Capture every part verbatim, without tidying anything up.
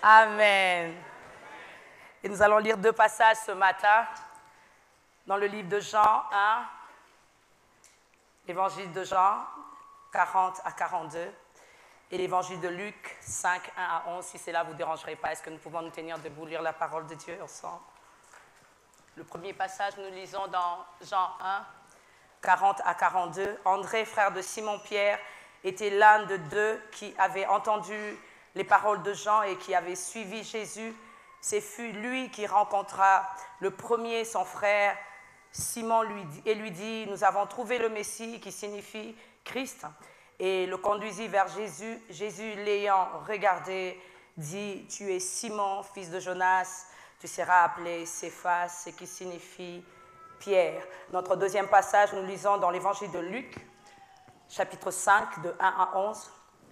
Amen. Et nous allons lire deux passages ce matin dans le livre de Jean un, l'évangile de Jean quarante à quarante-deux et l'évangile de Luc cinq, un à onze. Si cela ne vous dérangerait pas, est-ce que nous pouvons nous tenir debout, lire la parole de Dieu ensemble? Le premier passage, nous lisons dans Jean un, quarante à quarante-deux. André, frère de Simon-Pierre, était l'un de deux qui avait entendu les paroles de Jean et qui avait suivi Jésus. C'est fut lui qui rencontra le premier son frère Simon lui dit, et lui dit, nous avons trouvé le Messie, qui signifie Christ, et le conduisit vers Jésus. Jésus, l'ayant regardé, dit, tu es Simon, fils de Jonas, tu seras appelé Céphas, ce qui signifie Pierre. Notre deuxième passage, nous lisons dans l'évangile de Luc, chapitre cinq, de un à onze.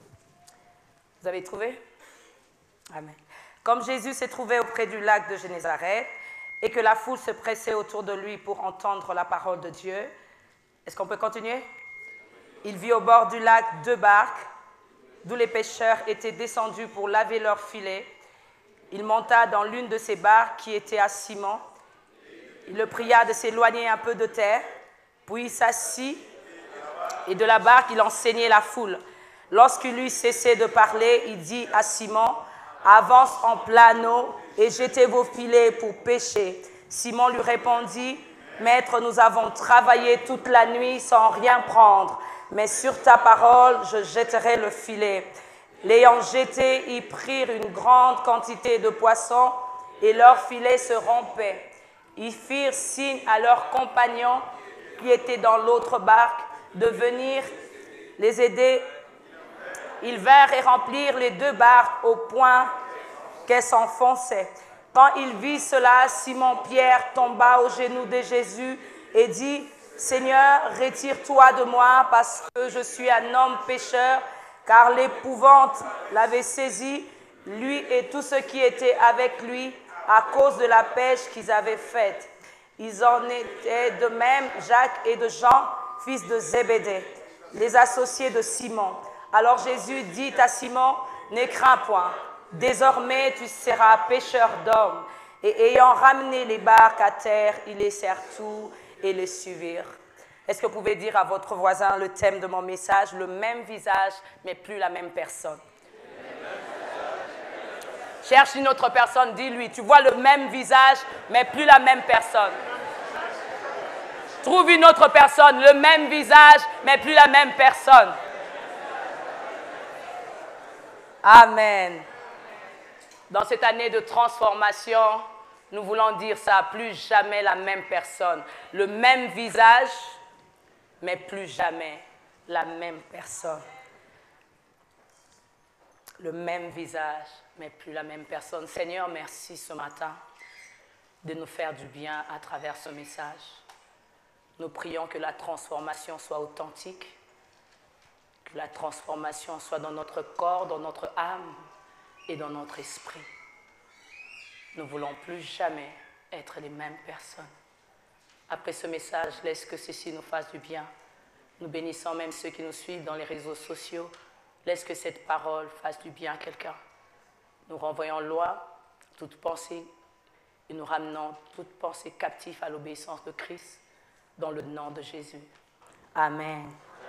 Vous avez trouvé? Amen. Comme Jésus s'est trouvé auprès du lac de Génézareth et que la foule se pressait autour de lui pour entendre la parole de Dieu, est-ce qu'on peut continuer? Il vit au bord du lac deux barques, d'où les pêcheurs étaient descendus pour laver leurs filets. Il monta dans l'une de ces barques qui était à Simon. Il le pria de s'éloigner un peu de terre, puis il s'assit et de la barque il enseignait la foule. Lorsqu'il eut cessé de parler, il dit à Simon, avance en pleine eau et jetez vos filets pour pêcher. Simon lui répondit, Maître, nous avons travaillé toute la nuit sans rien prendre, mais sur ta parole, je jetterai le filet. L'ayant jeté, ils prirent une grande quantité de poissons et leur filet se rompait. Ils firent signe à leurs compagnons qui étaient dans l'autre barque de venir les aider. Ils vinrent et remplirent les deux barques au point qu'elles s'enfonçaient. Quand il vit cela, Simon-Pierre tomba aux genoux de Jésus et dit, Seigneur, retire-toi de moi parce que je suis un homme pécheur, car l'épouvante l'avait saisi, lui et tous ceux qui étaient avec lui, à cause de la pêche qu'ils avaient faite. Ils en étaient de même Jacques et de Jean, fils de Zébédée, les associés de Simon. Alors Jésus dit à Simon, ne crains point, désormais tu seras pêcheur d'hommes. Et ayant ramené les barques à terre, ils laissèrent tout et les suivirent. Est-ce que vous pouvez dire à votre voisin le thème de mon message, le même visage, mais plus la même personne? Cherche une autre personne, dis-lui, tu vois le même visage, mais plus la même personne. Trouve une autre personne, le même visage, mais plus la même personne. Amen. Dans cette année de transformation, nous voulons dire ça, plus jamais la même personne. Le même visage, mais plus jamais la même personne. Le même visage, mais plus la même personne. Seigneur, merci ce matin de nous faire du bien à travers ce message. Nous prions que la transformation soit authentique, que la transformation soit dans notre corps, dans notre âme et dans notre esprit. Nous ne voulons plus jamais être les mêmes personnes. Après ce message, laisse que ceci nous fasse du bien. Nous bénissons même ceux qui nous suivent dans les réseaux sociaux. Laisse que cette parole fasse du bien à quelqu'un. Nous renvoyons loin toute pensée et nous ramenons toute pensée captive à l'obéissance de Christ dans le nom de Jésus. Amen.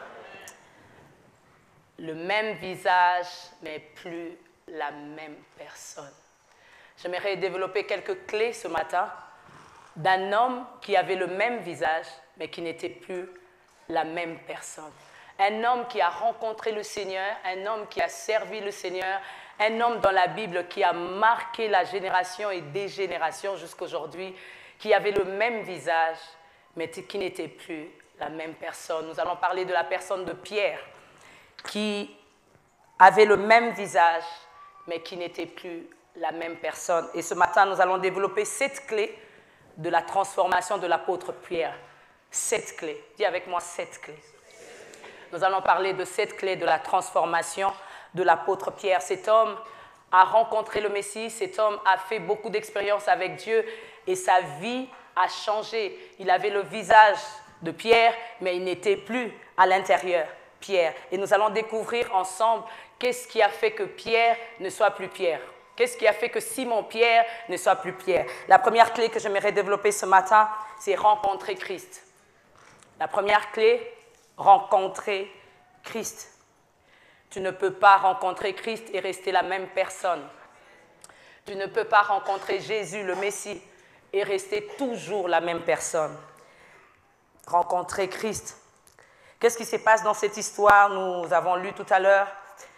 Le même visage, mais plus la même personne. J'aimerais développer quelques clés ce matin d'un homme qui avait le même visage, mais qui n'était plus la même personne. Un homme qui a rencontré le Seigneur, un homme qui a servi le Seigneur, un homme dans la Bible qui a marqué la génération et des générations jusqu'à aujourd'hui, qui avait le même visage, mais qui n'était plus la même personne. Nous allons parler de la personne de Pierre, qui avait le même visage, mais qui n'était plus la même personne. Et ce matin, nous allons développer sept clés de la transformation de l'apôtre Pierre. Sept clés. Dis avec moi, sept clés. Nous allons parler de sept clés de la transformation de l'apôtre Pierre. Cet homme a rencontré le Messie, cet homme a fait beaucoup d'expériences avec Dieu et sa vie a changé. Il avait le visage de Pierre, mais il n'était plus à l'intérieur Pierre. Et nous allons découvrir ensemble qu'est-ce qui a fait que Pierre ne soit plus Pierre. Qu'est-ce qui a fait que Simon-Pierre ne soit plus Pierre? La première clé que j'aimerais développer ce matin, c'est rencontrer Christ. La première clé, rencontrer Christ. Tu ne peux pas rencontrer Christ et rester la même personne. Tu ne peux pas rencontrer Jésus, le Messie, et rester toujours la même personne. Rencontrer Christ. Qu'est-ce qui se passe dans cette histoire? Nous avons lu tout à l'heure,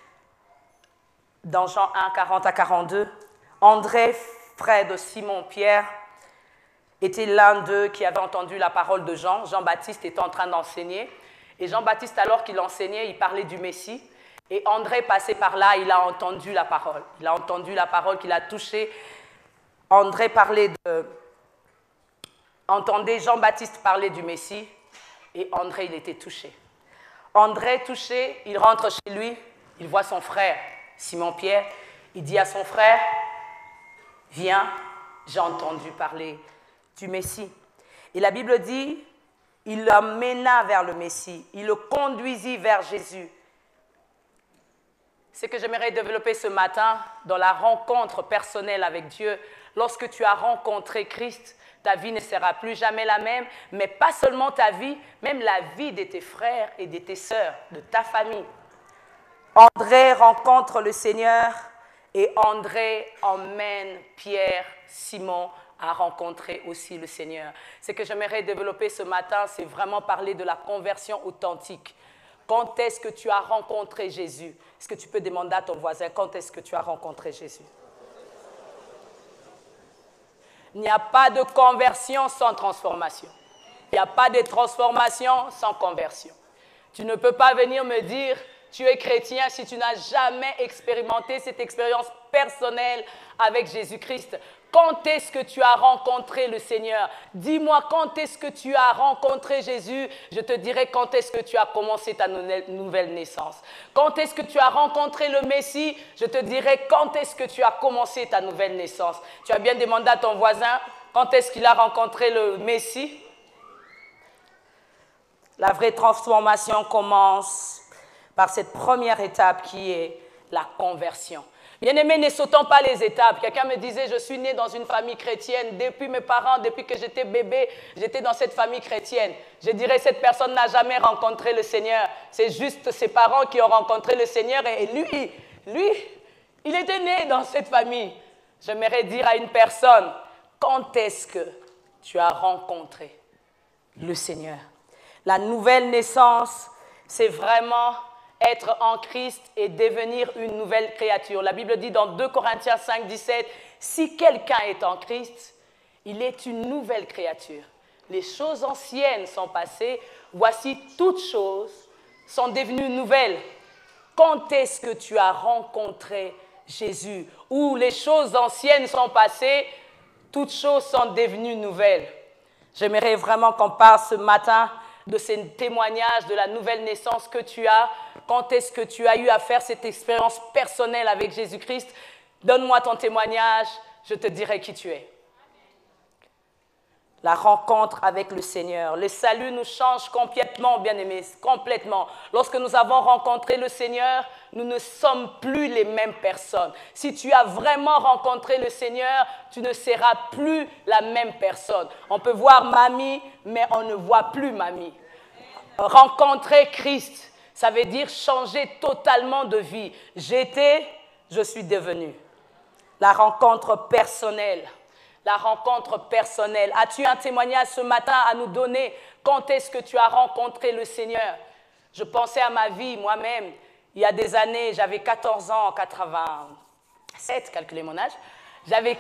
dans Jean un, quarante à quarante-deux, André, frère de Simon-Pierre, était l'un d'eux qui avait entendu la parole de Jean. Jean-Baptiste était en train d'enseigner. Et Jean-Baptiste, alors qu'il enseignait, il parlait du Messie. Et André passait par là, il a entendu la parole. Il a entendu la parole qu'il a touchée. André parlait de... entendait Jean-Baptiste parler du Messie. Et André, il était touché. André, touché, il rentre chez lui. Il voit son frère, Simon-Pierre. Il dit à son frère, « Viens, j'ai entendu parler du Messie. » Et la Bible dit, il l'emmena vers le Messie. Il le conduisit vers Jésus. Ce que j'aimerais développer ce matin dans la rencontre personnelle avec Dieu, lorsque tu as rencontré Christ, ta vie ne sera plus jamais la même, mais pas seulement ta vie, même la vie de tes frères et de tes sœurs, de ta famille. André rencontre le Seigneur et André emmène Pierre, Simon, à rencontrer aussi le Seigneur. Ce que j'aimerais développer ce matin, c'est vraiment parler de la conversion authentique. Quand est-ce que tu as rencontré Jésus? Est-ce que tu peux demander à ton voisin, quand est-ce que tu as rencontré Jésus? Il n'y a pas de conversion sans transformation. Il n'y a pas de transformation sans conversion. Tu ne peux pas venir me dire, tu es chrétien si tu n'as jamais expérimenté cette expérience personnelle avec Jésus-Christ. Quand est-ce que tu as rencontré le Seigneur? Dis-moi, quand est-ce que tu as rencontré Jésus? Je te dirai quand est-ce que tu as commencé ta nouvelle naissance. Quand est-ce que tu as rencontré le Messie? Je te dirai quand est-ce que tu as commencé ta nouvelle naissance. Tu as bien demandé à ton voisin, quand est-ce qu'il a rencontré le Messie? La vraie transformation commence par cette première étape qui est la conversion. Bien-aimés, ne sautons pas les étapes. Quelqu'un me disait, je suis né dans une famille chrétienne. Depuis mes parents, depuis que j'étais bébé, j'étais dans cette famille chrétienne. Je dirais, cette personne n'a jamais rencontré le Seigneur. C'est juste ses parents qui ont rencontré le Seigneur. Et lui, lui, il était né dans cette famille. J'aimerais dire à une personne, quand est-ce que tu as rencontré le Seigneur? La nouvelle naissance, c'est vraiment être en Christ et devenir une nouvelle créature. La Bible dit dans deux Corinthiens cinq, dix-sept, « Si quelqu'un est en Christ, il est une nouvelle créature. Les choses anciennes sont passées, voici toutes choses sont devenues nouvelles. » Quand est-ce que tu as rencontré Jésus? Où les choses anciennes sont passées, toutes choses sont devenues nouvelles. J'aimerais vraiment qu'on parle ce matin de ces témoignages, de la nouvelle naissance que tu as. Quand est-ce que tu as eu à faire cette expérience personnelle avec Jésus-Christ? Donne-moi ton témoignage, je te dirai qui tu es. La rencontre avec le Seigneur. Le salut nous change complètement, bien-aimés, complètement. Lorsque nous avons rencontré le Seigneur, nous ne sommes plus les mêmes personnes. Si tu as vraiment rencontré le Seigneur, tu ne seras plus la même personne. On peut voir mamie, mais on ne voit plus mamie. Rencontrer Christ, ça veut dire changer totalement de vie. J'étais, je suis devenu. La rencontre personnelle. La rencontre personnelle. As-tu un témoignage ce matin à nous donner? Quand est-ce que tu as rencontré le Seigneur? Je pensais à ma vie moi-même. Il y a des années, j'avais quatorze ans en quatre-vingt-sept, calculez mon âge. J'avais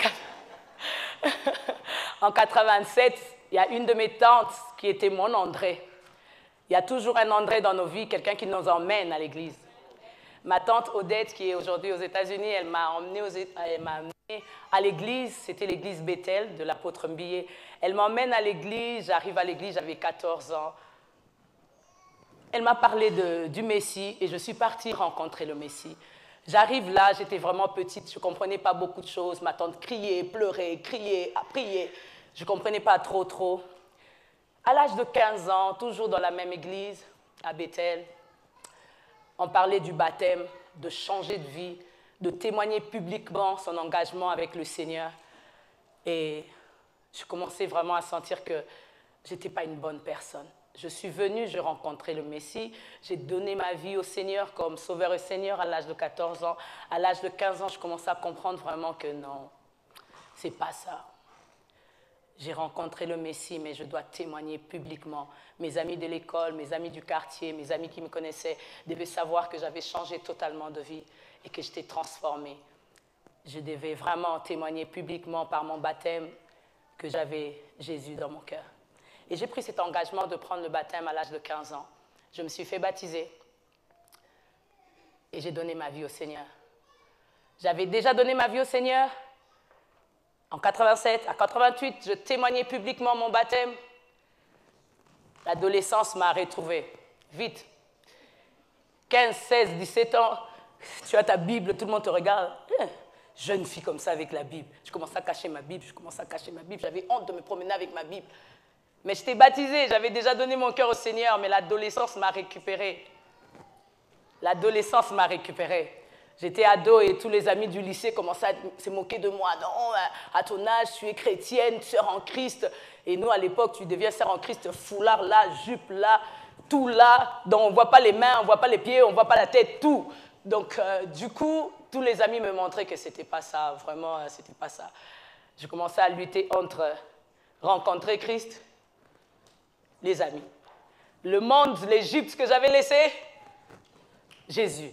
en quatre-vingt-sept, il y a une de mes tantes qui était mon André. Il y a toujours un André dans nos vies, quelqu'un qui nous emmène à l'église. Ma tante Odette, qui est aujourd'hui aux États-Unis, elle m'a emmenée, aux, elle m'a emmenée à l'église. C'était l'église Bethel de l'apôtre Mbilé. Elle m'emmène à l'église. J'arrive à l'église, j'avais quatorze ans. Elle m'a parlé de, du Messie et je suis partie rencontrer le Messie. J'arrive là, j'étais vraiment petite, je ne comprenais pas beaucoup de choses. Ma tante criait, pleurait, criait, priait. Je ne comprenais pas trop, trop. À l'âge de quinze ans, toujours dans la même église, à Bethel, on parlait du baptême, de changer de vie, de témoigner publiquement son engagement avec le Seigneur. Et je commençais vraiment à sentir que je n'étais pas une bonne personne. Je suis venue, j'ai rencontré le Messie, j'ai donné ma vie au Seigneur comme sauveur et Seigneur à l'âge de quatorze ans. À l'âge de quinze ans, je commençais à comprendre vraiment que non, c'est pas ça. J'ai rencontré le Messie, mais je dois témoigner publiquement. Mes amis de l'école, mes amis du quartier, mes amis qui me connaissaient devaient savoir que j'avais changé totalement de vie et que j'étais transformée. Je devais vraiment témoigner publiquement par mon baptême que j'avais Jésus dans mon cœur. Et j'ai pris cet engagement de prendre le baptême à l'âge de quinze ans. Je me suis fait baptiser et j'ai donné ma vie au Seigneur. J'avais déjà donné ma vie au Seigneur. En quatre-vingt-sept, à quatre-vingt-huit, je témoignais publiquement mon baptême. L'adolescence m'a retrouvée. Vite. quinze, seize, dix-sept ans, tu as ta Bible, tout le monde te regarde. Jeune fille comme ça avec la Bible. Je commençais à cacher ma Bible, je commençais à cacher ma Bible. J'avais honte de me promener avec ma Bible. Mais j'étais baptisée, j'avais déjà donné mon cœur au Seigneur, mais l'adolescence m'a récupérée. L'adolescence m'a récupérée. J'étais ado et tous les amis du lycée commençaient à se moquer de moi. Non, à ton âge, tu es chrétienne, sœur en Christ. Et nous, à l'époque, tu deviens sœur en Christ, foulard là, jupe là, tout là. Donc, on ne voit pas les mains, on ne voit pas les pieds, on ne voit pas la tête, tout. Donc, euh, du coup, tous les amis me montraient que ce n'était pas ça. Vraiment, ce n'était pas ça. Je commençais à lutter entre rencontrer Christ, les amis. Le monde, l'Égypte que j'avais laissé, Jésus.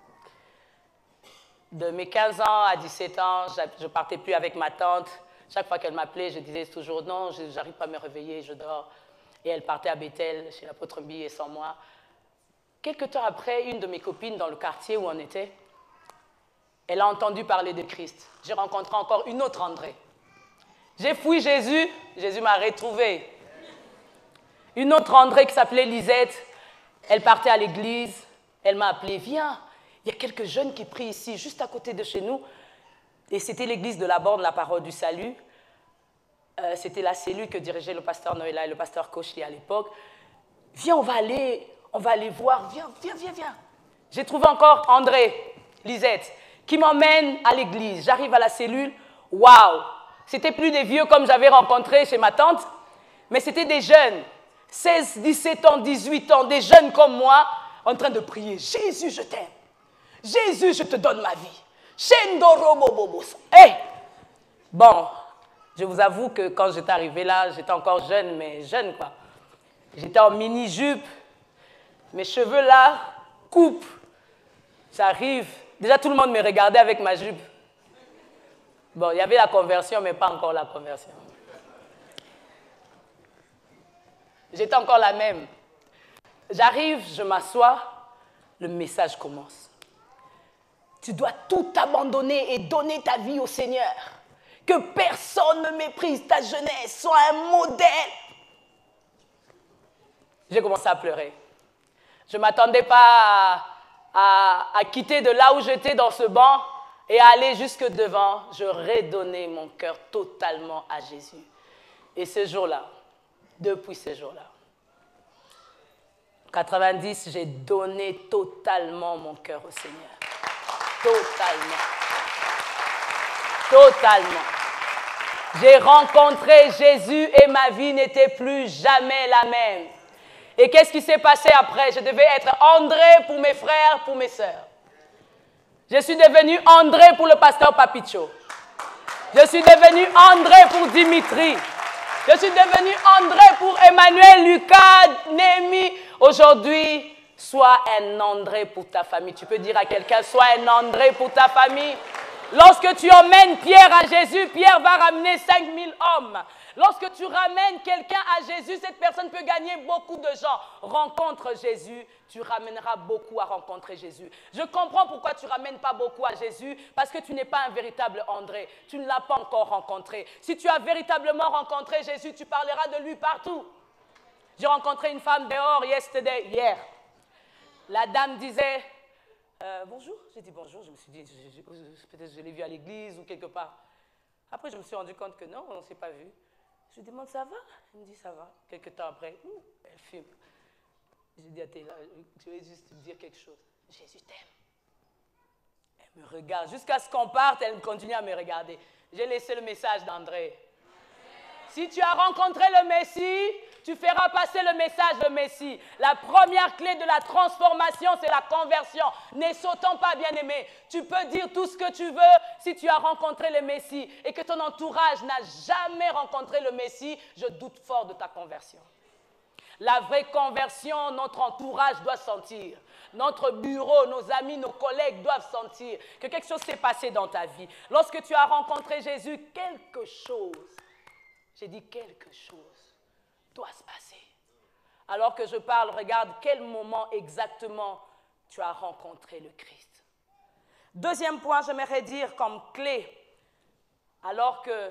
De mes quinze ans à dix-sept ans, je ne partais plus avec ma tante. Chaque fois qu'elle m'appelait, je disais toujours non, je n'arrive pas à me réveiller, je dors. Et elle partait à Bethel, chez l'apôtre Mbi et sans moi. Quelque temps après, une de mes copines dans le quartier où on était, elle a entendu parler de Christ. J'ai rencontré encore une autre André. J'ai fouillé Jésus, Jésus m'a retrouvée. Une autre André qui s'appelait Lisette, elle partait à l'église, elle m'a appelée, viens. Il y a quelques jeunes qui prient ici, juste à côté de chez nous. Et c'était l'église de la Borne, la parole du salut. Euh, c'était la cellule que dirigeait le pasteur Noëlla et le pasteur Kochli à l'époque. Viens, on va aller, on va aller voir. Viens, viens, viens, viens. J'ai trouvé encore André, Lisette, qui m'emmène à l'église. J'arrive à la cellule. Waouh! C'était plus des vieux comme j'avais rencontré chez ma tante, mais c'était des jeunes. seize, dix-sept ans, dix-huit ans, des jeunes comme moi, en train de prier. Jésus, je t'aime. Jésus, je te donne ma vie. Hey! Bon, je vous avoue que quand j'étais arrivée là, j'étais encore jeune, mais jeune quoi. J'étais en mini-jupe, mes cheveux là, coupe. J'arrive, déjà tout le monde me regardait avec ma jupe. Bon, il y avait la conversion, mais pas encore la conversion. J'étais encore la même. J'arrive, je m'assois, le message commence. Tu dois tout abandonner et donner ta vie au Seigneur. Que personne ne méprise ta jeunesse. Sois un modèle. J'ai commencé à pleurer. Je ne m'attendais pas à, à, à quitter de là où j'étais dans ce banc et à aller jusque devant. Je redonnais mon cœur totalement à Jésus. Et ce jour-là, depuis ce jour-là, en quatre-vingt-dix, j'ai donné totalement mon cœur au Seigneur. Totalement. Totalement. J'ai rencontré Jésus et ma vie n'était plus jamais la même. Et qu'est-ce qui s'est passé après? Je devais être André pour mes frères, pour mes sœurs. Je suis devenu André pour le pasteur Papicho. Je suis devenu André pour Dimitri. Je suis devenu André pour Emmanuel, Lucas, Némi. Aujourd'hui, sois un André pour ta famille. Tu peux dire à quelqu'un, sois un André pour ta famille. Lorsque tu emmènes Pierre à Jésus, Pierre va ramener cinq mille hommes. Lorsque tu ramènes quelqu'un à Jésus, cette personne peut gagner beaucoup de gens. Rencontre Jésus, tu ramèneras beaucoup à rencontrer Jésus. Je comprends pourquoi tu ne ramènes pas beaucoup à Jésus, parce que tu n'es pas un véritable André. Tu ne l'as pas encore rencontré. Si tu as véritablement rencontré Jésus, tu parleras de lui partout. J'ai rencontré une femme dehors yesterday, hier. La dame disait, euh, bonjour. J'ai dit bonjour, je me suis dit, peut-être je l'ai vue à l'église ou quelque part. Après, je me suis rendu compte que non, on ne s'est pas vu. Je lui demande, ça va? Elle me dit, ça va. Quelque temps après, elle fume. Je lui dis, attends, là, je vais juste te dire quelque chose. Jésus t'aime. Elle Elle me regarde. Jusqu'à ce qu'on parte, elle continue à me regarder. J'ai laissé le message d'André. Si tu as rencontré le Messie, tu feras passer le message de Messie. La première clé de la transformation, c'est la conversion. Ne sautons pas, bien-aimé. Tu peux dire tout ce que tu veux si tu as rencontré le Messie et que ton entourage n'a jamais rencontré le Messie, je doute fort de ta conversion. La vraie conversion, notre entourage doit sentir. Notre bureau, nos amis, nos collègues doivent sentir que quelque chose s'est passé dans ta vie. Lorsque tu as rencontré Jésus, quelque chose, j'ai dit quelque chose, doit se passer. Alors que je parle, regarde quel moment exactement tu as rencontré le Christ. Deuxième point, j'aimerais dire comme clé, alors que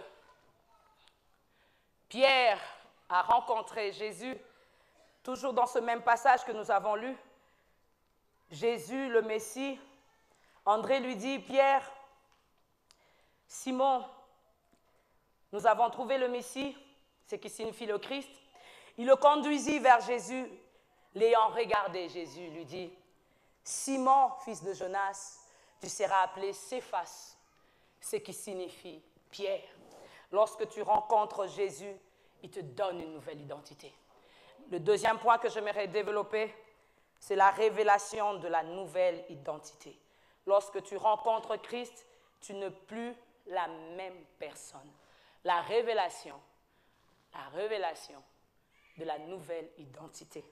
Pierre a rencontré Jésus, toujours dans ce même passage que nous avons lu, Jésus, le Messie, André lui dit, Pierre, Simon, nous avons trouvé le Messie, ce qui signifie le Christ. Il le conduisit vers Jésus. L'ayant regardé, Jésus lui dit, Simon, fils de Jonas, tu seras appelé Céphas, ce qui signifie Pierre. Lorsque tu rencontres Jésus, il te donne une nouvelle identité. Le deuxième point que j'aimerais développer, c'est la révélation de la nouvelle identité. Lorsque tu rencontres Christ, tu n'es plus la même personne. La révélation, la révélation de la nouvelle identité.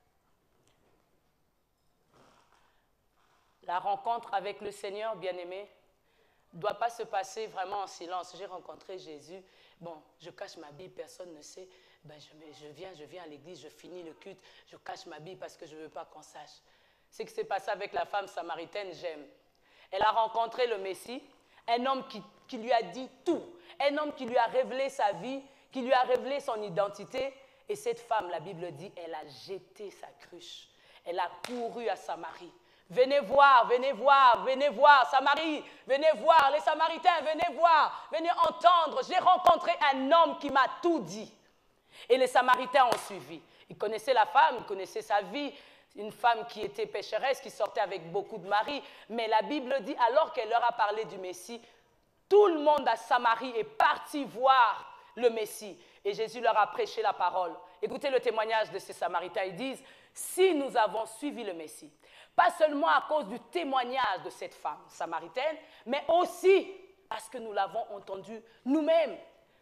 La rencontre avec le Seigneur, bien-aimé, ne doit pas se passer vraiment en silence. J'ai rencontré Jésus, bon, je cache ma Bible, personne ne sait. Ben, je, je viens, je viens à l'église, je finis le culte, je cache ma Bible parce que je ne veux pas qu'on sache. Ce qui s'est passé avec la femme samaritaine, j'aime. Elle a rencontré le Messie, un homme qui, qui lui a dit tout, un homme qui lui a révélé sa vie, qui lui a révélé son identité. Et cette femme, la Bible dit, elle a jeté sa cruche. Elle a couru à Samarie. Venez voir, venez voir, venez voir, Samarie, venez voir, les Samaritains, venez voir, venez entendre. J'ai rencontré un homme qui m'a tout dit. Et les Samaritains ont suivi. Ils connaissaient la femme, ils connaissaient sa vie. Une femme qui était pécheresse, qui sortait avec beaucoup de maris. Mais la Bible dit, alors qu'elle leur a parlé du Messie, tout le monde à Samarie est parti voir le Messie. Et Jésus leur a prêché la parole. Écoutez le témoignage de ces Samaritains. Ils disent, si nous avons suivi le Messie, pas seulement à cause du témoignage de cette femme samaritaine, mais aussi parce que nous l'avons entendu nous-mêmes.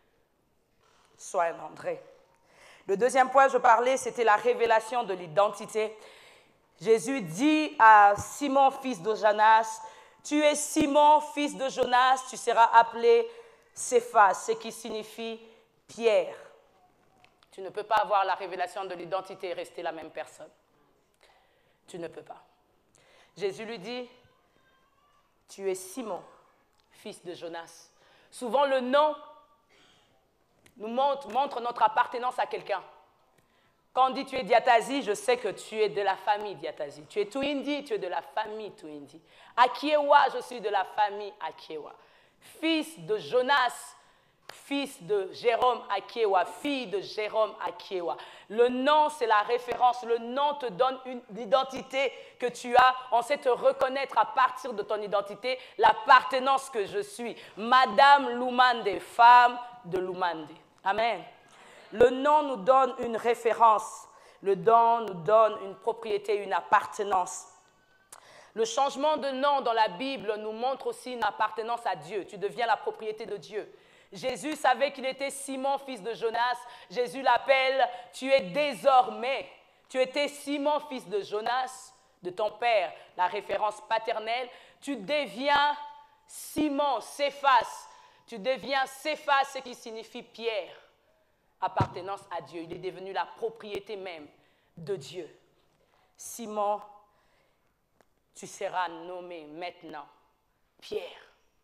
Sois un André. Le deuxième point que je parlais, c'était la révélation de l'identité. Jésus dit à Simon, fils de Jonas, « Tu es Simon, fils de Jonas, tu seras appelé Céphas », ce qui signifie Pierre. Tu ne peux pas avoir la révélation de l'identité et rester la même personne. Tu ne peux pas. Jésus lui dit, « Tu es Simon, fils de Jonas ». Souvent, le nom nous montre, montre notre appartenance à quelqu'un. Quand on dit tu es Diatazi, je sais que tu es de la famille Diatazi. Tu es Tuindi, tu es de la famille Tuindi. Akiewa, je suis de la famille Akiewa. Fils de Jonas, fils de Jérôme Akiewa, fille de Jérôme Akiewa. Le nom, c'est la référence. Le nom te donne une identité que tu as. On sait te reconnaître à partir de ton identité, l'appartenance que je suis. Madame Lumande, femme de Lumande. Amen. Le nom nous donne une référence. Le nom nous donne une propriété, une appartenance. Le changement de nom dans la Bible nous montre aussi une appartenance à Dieu. Tu deviens la propriété de Dieu. Jésus savait qu'il était Simon, fils de Jonas. Jésus l'appelle, tu es désormais, tu étais Simon, fils de Jonas, de ton père, la référence paternelle. Tu deviens Simon, Céphas. Tu deviens Céphas, ce qui signifie Pierre. Appartenance à Dieu. Il est devenu la propriété même de Dieu. Simon, tu seras nommé maintenant Pierre.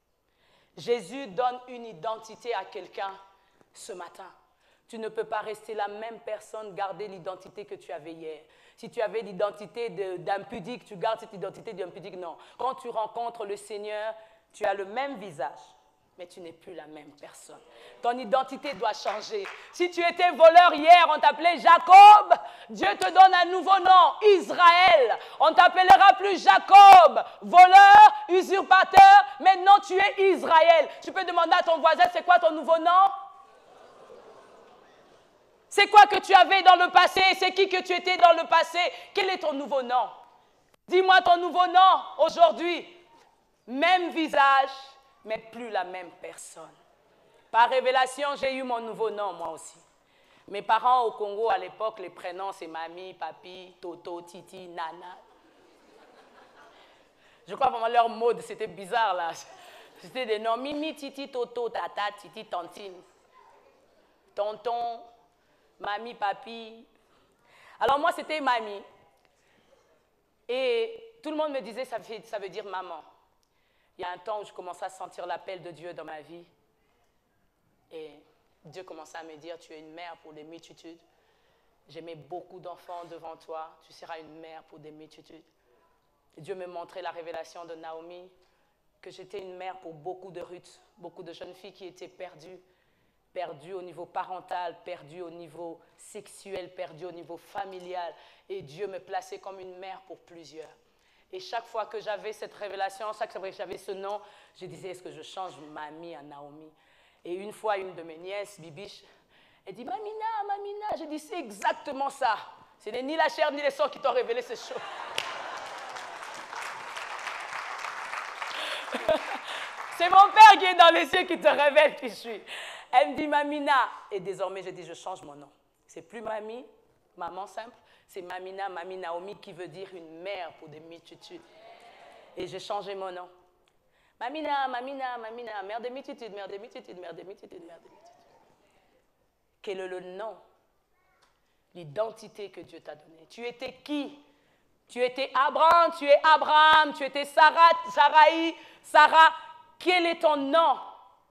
Jésus donne une identité à quelqu'un ce matin. Tu ne peux pas rester la même personne, garder l'identité que tu avais hier. Si tu avais l'identité d'impudique, tu gardes cette identité d'impudique. Non. Quand tu rencontres le Seigneur, tu as le même visage. mais tu n'es plus la même personne. Ton identité doit changer. Si tu étais voleur hier, on t'appelait Jacob. Dieu te donne un nouveau nom, Israël. On ne t'appellera plus Jacob, voleur, usurpateur. Maintenant, tu es Israël. Tu peux demander à ton voisin, c'est quoi ton nouveau nom? C'est quoi que tu avais dans le passé? C'est qui que tu étais dans le passé? Quel est ton nouveau nom? Dis-moi ton nouveau nom aujourd'hui. Même visage, mais plus la même personne. Par révélation, j'ai eu mon nouveau nom, moi aussi. Mes parents au Congo, à l'époque, les prénoms, c'est Mamie, Papi, Toto, Titi, Nana. Je crois vraiment leur mode, c'était bizarre, là. C'était des noms Mimi, Titi, Toto, Tata, Titi, Tantine. Tonton, Mamie, Papi. Alors moi, c'était Mamie. Et tout le monde me disait, ça veut, ça veut dire maman. Il y a un temps où je commençais à sentir l'appel de Dieu dans ma vie. Et Dieu commençait à me dire, tu es une mère pour des multitudes. J'ai mis beaucoup d'enfants devant toi. Tu seras une mère pour des multitudes. Et Dieu me montrait la révélation de Naomi, que j'étais une mère pour beaucoup de Ruth, beaucoup de jeunes filles qui étaient perdues. Perdues au niveau parental, perdues au niveau sexuel, perdues au niveau familial. Et Dieu me plaçait comme une mère pour plusieurs. Et chaque fois que j'avais cette révélation, chaque fois que j'avais ce nom, je disais, est-ce que je change Mamie à Naomi? Et une fois, une de mes nièces, Bibiche, elle dit, Mamina, Mamina. J'ai dit, c'est exactement ça. Ce n'est ni la chair ni les sangs qui t'ont révélé ces choses. C'est mon Père qui est dans les cieux qui te révèle qui je suis. Elle me dit, Mamina. Et désormais, je dis, je change mon nom. C'est plus Mamie, maman simple. C'est Mamina, Mamie Naomi, qui veut dire une mère pour des multitudes. Et j'ai changé mon nom. Mamina, Mamina, Mamina, mère des multitudes, mère des multitudes, mère des multitudes, mère des multitudes. Quel est le nom, l'identité que Dieu t'a donnée? Tu étais qui? Tu étais Abraham, tu es Abraham, tu étais Sarah, Sarai, Sarah. Quel est ton nom?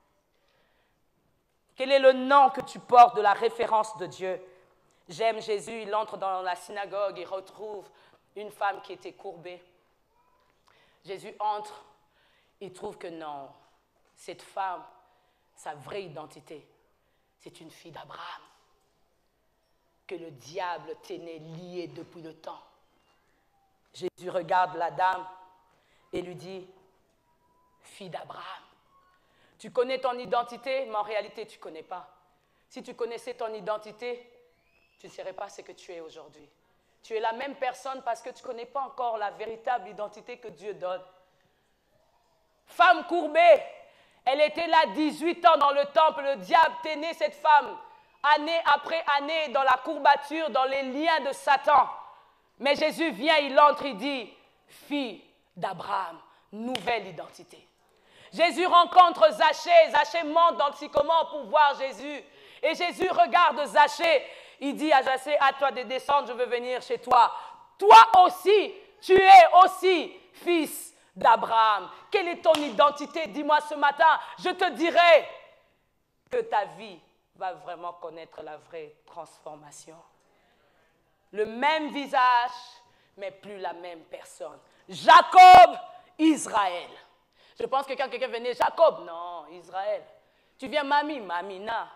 Quel est le nom que tu portes de la référence de Dieu? J'aime Jésus, il entre dans la synagogue, il retrouve une femme qui était courbée. Jésus entre, il trouve que non, cette femme, sa vraie identité, c'est une fille d'Abraham, que le diable tenait liée depuis le temps. Jésus regarde la dame et lui dit, fille d'Abraham, tu connais ton identité, mais en réalité, tu ne connais pas. Si tu connaissais ton identité, tu ne serais pas ce que tu es aujourd'hui. Tu es la même personne parce que tu ne connais pas encore la véritable identité que Dieu donne. Femme courbée, elle était là dix-huit ans dans le temple, le diable tenait cette femme, année après année, dans la courbature, dans les liens de Satan. Mais Jésus vient, il entre, il dit, fille d'Abraham, nouvelle identité. Jésus rencontre Zachée, Zachée monte dans le sycomore pour voir Jésus. Et Jésus regarde Zachée, il dit à Zachée, à toi de descendre, je veux venir chez toi. Toi aussi, tu es aussi fils d'Abraham. Quelle est ton identité? Dis-moi ce matin, je te dirai que ta vie va vraiment connaître la vraie transformation. Le même visage, mais plus la même personne. Jacob, Israël. Je pense que quand quelqu'un venait, Jacob, non, Israël. Tu viens Mamie, Mamina.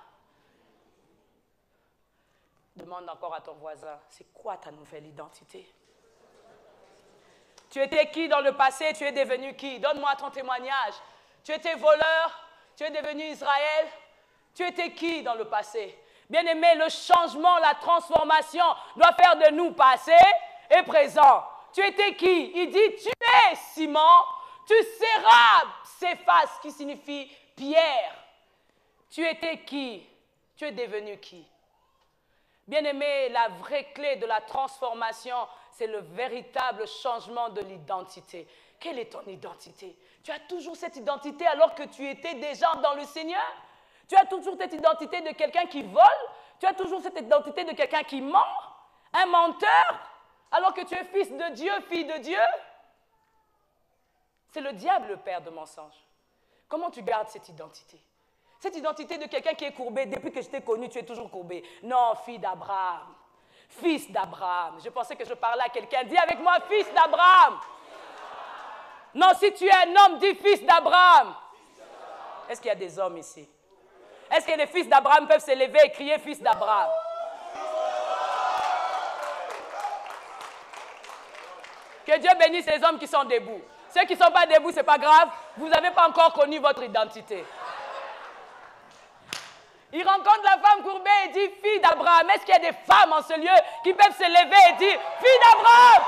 Demande encore à ton voisin, c'est quoi ta nouvelle identité? Tu étais qui dans le passé? Tu es devenu qui? Donne-moi ton témoignage. Tu étais voleur? Tu es devenu Israël? Tu étais qui dans le passé? Bien-aimé, le changement, la transformation doit faire de nous passé et présent. Tu étais qui? Il dit, tu es Simon, tu seras Céphas, qui signifie pierre. Tu étais qui? Tu es devenu qui? Bien-aimé, la vraie clé de la transformation, c'est le véritable changement de l'identité. Quelle est ton identité? Tu as toujours cette identité alors que tu étais déjà dans le Seigneur? Tu as toujours cette identité de quelqu'un qui vole? Tu as toujours cette identité de quelqu'un qui ment? Un menteur? Alors que tu es fils de Dieu, fille de Dieu? C'est le diable le père de mensonges. Comment tu gardes cette identité? Cette identité de quelqu'un qui est courbé, depuis que je t'ai connu, tu es toujours courbé. Non, fille d'Abraham, fils d'Abraham. Je pensais que je parlais à quelqu'un. Dis avec moi, fils d'Abraham. Non, si tu es un homme, dis fils d'Abraham. Est-ce qu'il y a des hommes ici? Est-ce que les fils d'Abraham peuvent se lever et crier fils d'Abraham? Que Dieu bénisse les hommes qui sont debout. Ceux qui ne sont pas debout, ce n'est pas grave. Vous n'avez pas encore connu votre identité. Il rencontre la femme courbée et dit, fille d'Abraham. Est-ce qu'il y a des femmes en ce lieu qui peuvent se lever et dire, fille d'Abraham?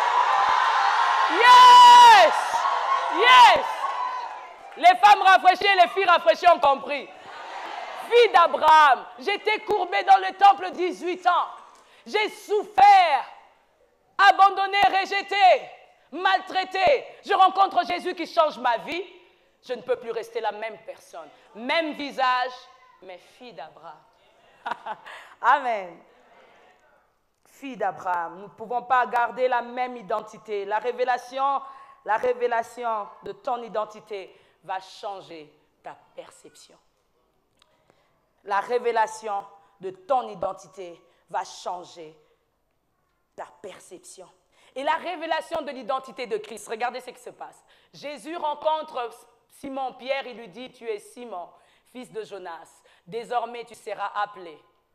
Yes! Yes! Les femmes rafraîchies et les filles rafraîchies ont compris. Fille d'Abraham, j'étais courbée dans le temple dix-huit ans. J'ai souffert, abandonné, rejeté, maltraité. Je rencontre Jésus qui change ma vie. Je ne peux plus rester la même personne. Même visage, mais fille d'Abraham. Amen. Fille d'Abraham, nous ne pouvons pas garder la même identité. La révélation, la révélation de ton identité va changer ta perception. La révélation de ton identité va changer ta perception. Et la révélation de l'identité de Christ, regardez ce qui se passe. Jésus rencontre Simon-Pierre, il lui dit, tu es Simon, fils de Jonas. Désormais, tu seras appelé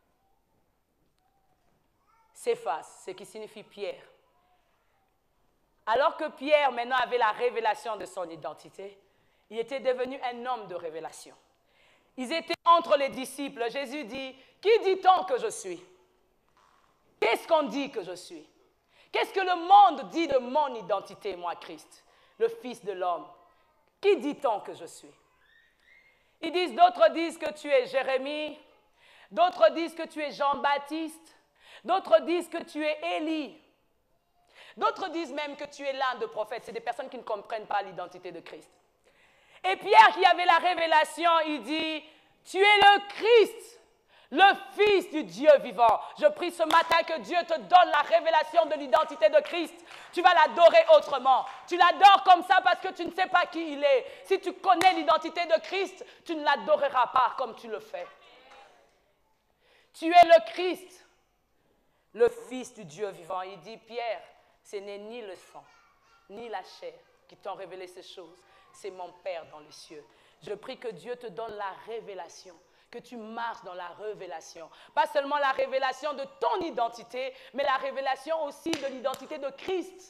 Céphas, ce qui signifie Pierre. Alors que Pierre, maintenant, avait la révélation de son identité, il était devenu un homme de révélation. Ils étaient entre les disciples. Jésus dit, qui dit-on que je suis? Qu'est-ce qu'on dit que je suis? Qu'est-ce que le monde dit de mon identité, moi, Christ, le Fils de l'homme? Qui dit-on que je suis? Ils disent, d'autres disent que tu es Jérémie, d'autres disent que tu es Jean-Baptiste, d'autres disent que tu es Élie, d'autres disent même que tu es l'un des prophètes. C'est des personnes qui ne comprennent pas l'identité de Christ. Et Pierre, qui avait la révélation, il dit, tu es le Christ, le Fils du Dieu vivant. Je prie ce matin que Dieu te donne la révélation de l'identité de Christ. Tu vas l'adorer autrement. Tu l'adores comme ça parce que tu ne sais pas qui il est. Si tu connais l'identité de Christ, tu ne l'adoreras pas comme tu le fais. Tu es le Christ, le Fils du Dieu vivant. Il dit, Pierre, ce n'est ni le sang, ni la chair qui t'ont révélé ces choses. C'est mon Père dans les cieux. Je prie que Dieu te donne la révélation, que tu marches dans la révélation. Pas seulement la révélation de ton identité, mais la révélation aussi de l'identité de Christ.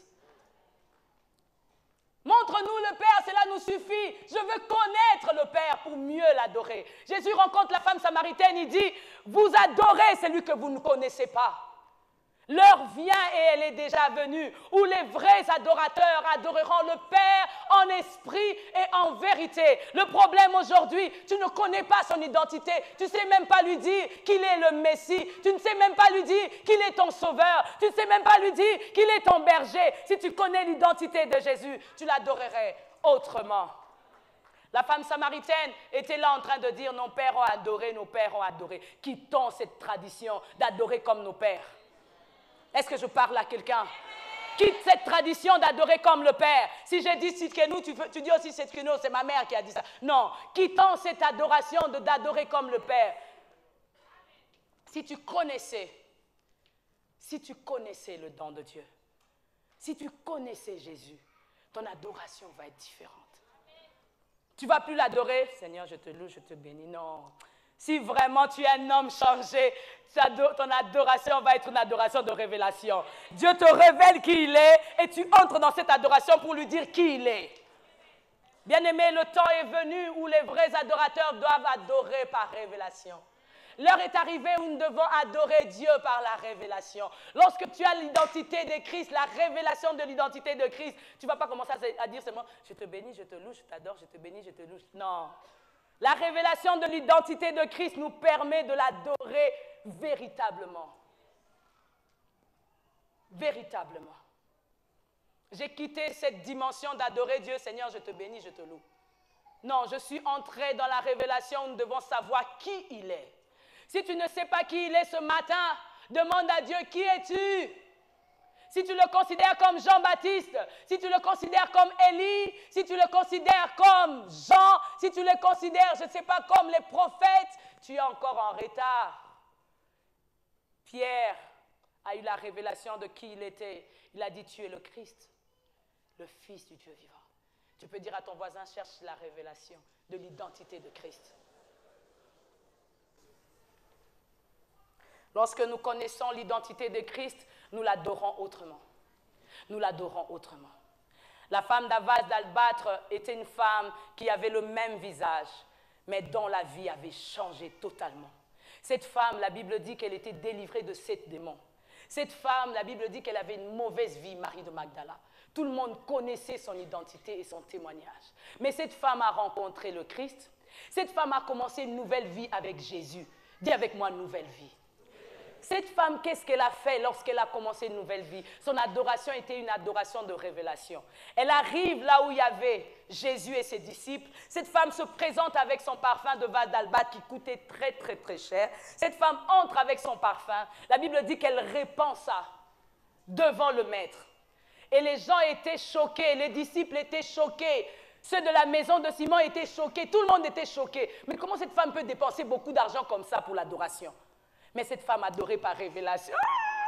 Montre-nous le Père, cela nous suffit. Je veux connaître le Père pour mieux l'adorer. Jésus rencontre la femme samaritaine, il dit, vous adorez celui que vous ne connaissez pas. L'heure vient et elle est déjà venue où les vrais adorateurs adoreront le Père en esprit et en vérité. Le problème aujourd'hui, tu ne connais pas son identité. Tu ne sais même pas lui dire qu'il est le Messie. Tu ne sais même pas lui dire qu'il est ton sauveur. Tu ne sais même pas lui dire qu'il est ton berger. Si tu connais l'identité de Jésus, tu l'adorerais autrement. La femme samaritaine était là en train de dire, nos pères ont adoré, nos pères ont adoré. Quittons cette tradition d'adorer comme nos pères. Est-ce que je parle à quelqu'un? Quitte cette tradition d'adorer comme le Père. Si j'ai dit Tsidkenu, tu, tu dis aussi Tsidkenu, c'est ma mère qui a dit ça. Non, quittons cette adoration de d'adorer comme le Père. Si tu connaissais, si tu connaissais le don de Dieu, si tu connaissais Jésus, ton adoration va être différente. Tu ne vas plus l'adorer. Seigneur, je te loue, je te bénis. Non. Si vraiment tu es un homme changé, ton adoration va être une adoration de révélation. Dieu te révèle qui il est et tu entres dans cette adoration pour lui dire qui il est. Bien-aimé, le temps est venu où les vrais adorateurs doivent adorer par révélation. L'heure est arrivée où nous devons adorer Dieu par la révélation. Lorsque tu as l'identité de Christ, la révélation de l'identité de Christ, tu ne vas pas commencer à dire seulement « je te bénis, je te loue, je t'adore, je te bénis, je te loue ». Non. La révélation de l'identité de Christ nous permet de l'adorer véritablement. Véritablement. J'ai quitté cette dimension d'adorer Dieu. Seigneur, je te bénis, je te loue. Non, je suis entré dans la révélation où nous devons savoir qui il est. Si tu ne sais pas qui il est ce matin, demande à Dieu, qui es-tu? Si tu le considères comme Jean-Baptiste, si tu le considères comme Élie, si tu le considères comme Jean, si tu le considères, je ne sais pas, comme les prophètes, tu es encore en retard. Pierre a eu la révélation de qui il était. Il a dit, tu es le Christ, le Fils du Dieu vivant. Tu peux dire à ton voisin, cherche la révélation de l'identité de Christ. Lorsque nous connaissons l'identité de Christ, nous l'adorons autrement. Nous l'adorons autrement. La femme d'Avaz d'Albâtre était une femme qui avait le même visage, mais dont la vie avait changé totalement. Cette femme, la Bible dit qu'elle était délivrée de sept démons. Cette femme, la Bible dit qu'elle avait une mauvaise vie, Marie de Magdala. Tout le monde connaissait son identité et son témoignage. Mais cette femme a rencontré le Christ. Cette femme a commencé une nouvelle vie avec Jésus. Dis avec moi, nouvelle vie. Cette femme, qu'est-ce qu'elle a fait lorsqu'elle a commencé une nouvelle vie? Son adoration était une adoration de révélation. Elle arrive là où il y avait Jésus et ses disciples. Cette femme se présente avec son parfum de Val d'Albâtre qui coûtait très, très, très cher. Cette femme entre avec son parfum. La Bible dit qu'elle répand ça devant le maître. Et les gens étaient choqués, les disciples étaient choqués. Ceux de la maison de Simon étaient choqués, tout le monde était choqué. Mais comment cette femme peut dépenser beaucoup d'argent comme ça pour l'adoration? Mais cette femme adorée par révélation.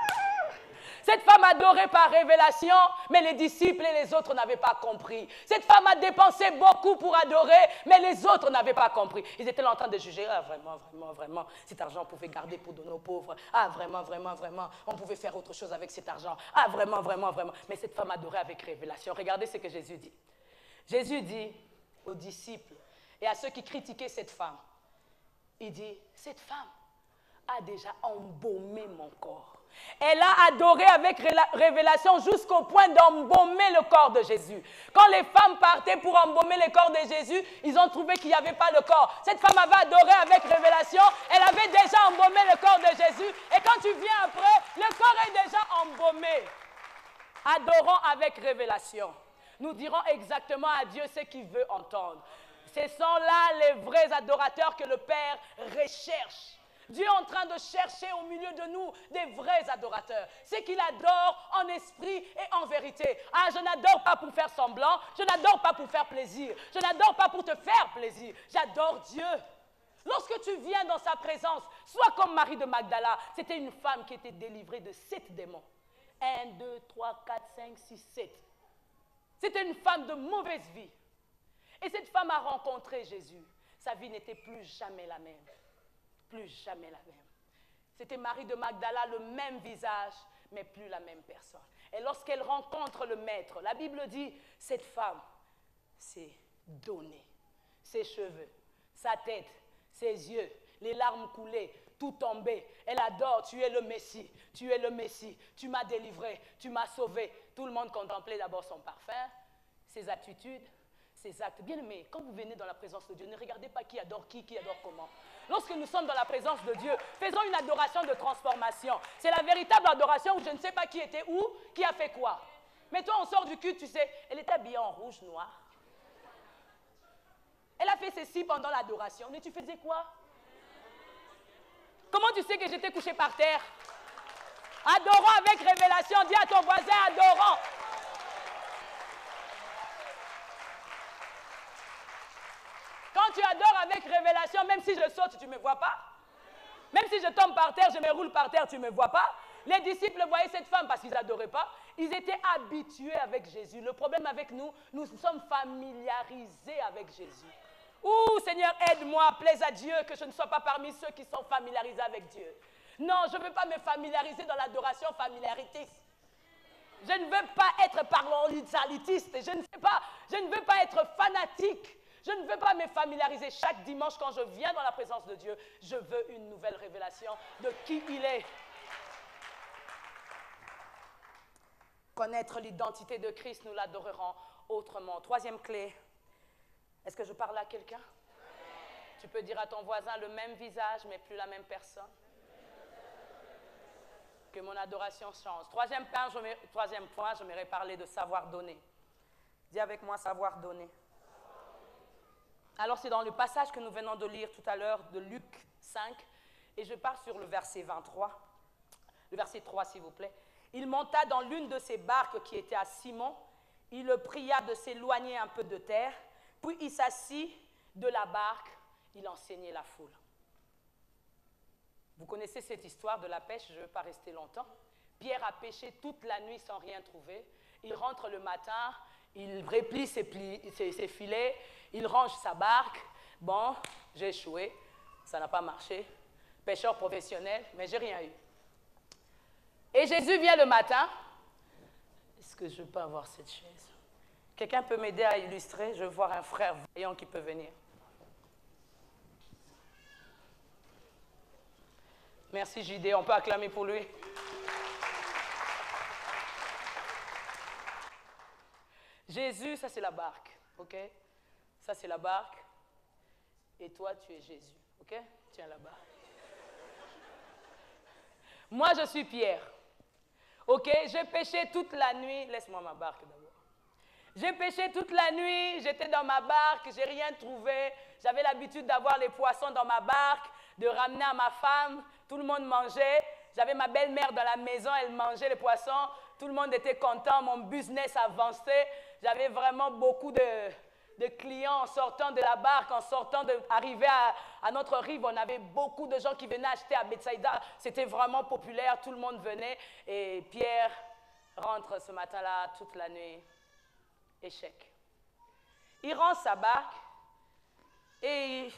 Cette femme adorée par révélation, mais les disciples et les autres n'avaient pas compris. Cette femme a dépensé beaucoup pour adorer, mais les autres n'avaient pas compris. Ils étaient là en train de juger. Ah, vraiment, vraiment, vraiment, cet argent on pouvait garder pour donner aux pauvres. Ah, vraiment, vraiment, vraiment, on pouvait faire autre chose avec cet argent. Ah, vraiment, vraiment, vraiment. Mais cette femme adorait avec révélation. Regardez ce que Jésus dit. Jésus dit aux disciples et à ceux qui critiquaient cette femme, il dit, cette femme a déjà embaumé mon corps. Elle a adoré avec révélation jusqu'au point d'embaumer le corps de Jésus. Quand les femmes partaient pour embaumer le corps de Jésus, ils ont trouvé qu'il n'y avait pas le corps. Cette femme avait adoré avec révélation, elle avait déjà embaumé le corps de Jésus. Et quand tu viens après, le corps est déjà embaumé. Adorons avec révélation. Nous dirons exactement à Dieu ce qu'il veut entendre. Ce sont là les vrais adorateurs que le Père recherche. Dieu est en train de chercher au milieu de nous des vrais adorateurs. Ceux qu'il adore en esprit et en vérité. Ah, je n'adore pas pour faire semblant. Je n'adore pas pour faire plaisir. Je n'adore pas pour te faire plaisir. J'adore Dieu. Lorsque tu viens dans sa présence, sois comme Marie de Magdala. C'était une femme qui était délivrée de sept démons. Un, deux, trois, quatre, cinq, six, sept. C'était une femme de mauvaise vie. Et cette femme a rencontré Jésus. Sa vie n'était plus jamais la même. Plus jamais la même. C'était Marie de Magdala, le même visage, mais plus la même personne. Et lorsqu'elle rencontre le maître, la Bible dit, cette femme s'est donnée. Ses cheveux, sa tête, ses yeux, les larmes coulaient, tout tombé. Elle adore, tu es le Messie, tu es le Messie, tu m'as délivré, tu m'as sauvé. Tout le monde contemplait d'abord son parfum, ses attitudes, ses actes. Bien aimés, quand vous venez dans la présence de Dieu, ne regardez pas qui adore qui, qui adore comment. Lorsque nous sommes dans la présence de Dieu, faisons une adoration de transformation. C'est la véritable adoration où je ne sais pas qui était où, qui a fait quoi. Mais toi, on sort du culte, tu sais, elle était habillée en rouge, noir. Elle a fait ceci pendant l'adoration. Mais tu faisais quoi? Comment tu sais que j'étais couché par terre? Adorons avec révélation. Dis à ton voisin, adorons. Quand tu adores avec révélation, même si je saute, tu ne me vois pas. Même si je tombe par terre, je me roule par terre, tu ne me vois pas. Les disciples voyaient cette femme parce qu'ils n'adoraient pas. Ils étaient habitués avec Jésus. Le problème avec nous, nous sommes familiarisés avec Jésus. Ouh, Seigneur, aide-moi, plaise à Dieu que je ne sois pas parmi ceux qui sont familiarisés avec Dieu. Non, je ne veux pas me familiariser dans l'adoration familiaritiste. Je ne veux pas être parlantiste. Je ne sais pas, je ne veux pas être fanatique. Je ne veux pas me familiariser chaque dimanche quand je viens dans la présence de Dieu. Je veux une nouvelle révélation de qui il est. Connaître l'identité de Christ, nous l'adorerons autrement. Troisième clé. Est-ce que je parle à quelqu'un? Tu peux dire à ton voisin le même visage, mais plus la même personne. Que mon adoration change. Troisième point, je me, troisième point, je m'aurais parlé de savoir donner. Dis avec moi, savoir donner. Alors, c'est dans le passage que nous venons de lire tout à l'heure, de Luc cinq, et je pars sur le verset vingt-trois. Le verset trois, s'il vous plaît. Il monta dans l'une de ces barques qui était à Simon. Il le pria de s'éloigner un peu de terre. Puis il s'assit de la barque. Il enseignait la foule. Vous connaissez cette histoire de la pêche, je ne veux pas rester longtemps. Pierre a pêché toute la nuit sans rien trouver. Il rentre le matin, il replie ses, plis, ses, ses filets, il range sa barque. Bon, j'ai échoué, ça n'a pas marché. Pêcheur professionnel, mais j'ai rien eu. Et Jésus vient le matin. Est-ce que je peux avoir cette chaise? Quelqu'un peut m'aider à illustrer? Je veux voir un frère voyant qui peut venir. Merci J D, on peut acclamer pour lui. Jésus, ça c'est la barque, ok? Ça c'est la barque. Et toi, tu es Jésus, ok? Tiens là-bas. Moi, je suis Pierre, ok? J'ai pêché toute la nuit. Laisse-moi ma barque d'abord. J'ai pêché toute la nuit, j'étais dans ma barque, j'ai rien trouvé. J'avais l'habitude d'avoir les poissons dans ma barque, de ramener à ma femme. Tout le monde mangeait. J'avais ma belle-mère dans la maison, elle mangeait les poissons. Tout le monde était content, mon business avançait. J'avais vraiment beaucoup de, de clients en sortant de la barque, en sortant d'arriver à, à notre rive. On avait beaucoup de gens qui venaient acheter à Bethsaïda. C'était vraiment populaire, tout le monde venait. Et Pierre rentre ce matin-là, toute la nuit. Échec. Il rend sa barque et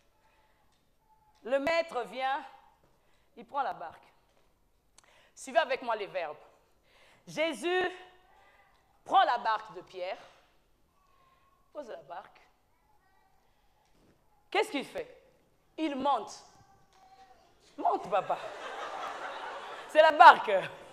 le maître vient, il prend la barque. Suivez avec moi les verbes. Jésus prend la barque de Pierre, pose la barque. Qu'est-ce qu'il fait? Il monte. Monte, papa. C'est la barque.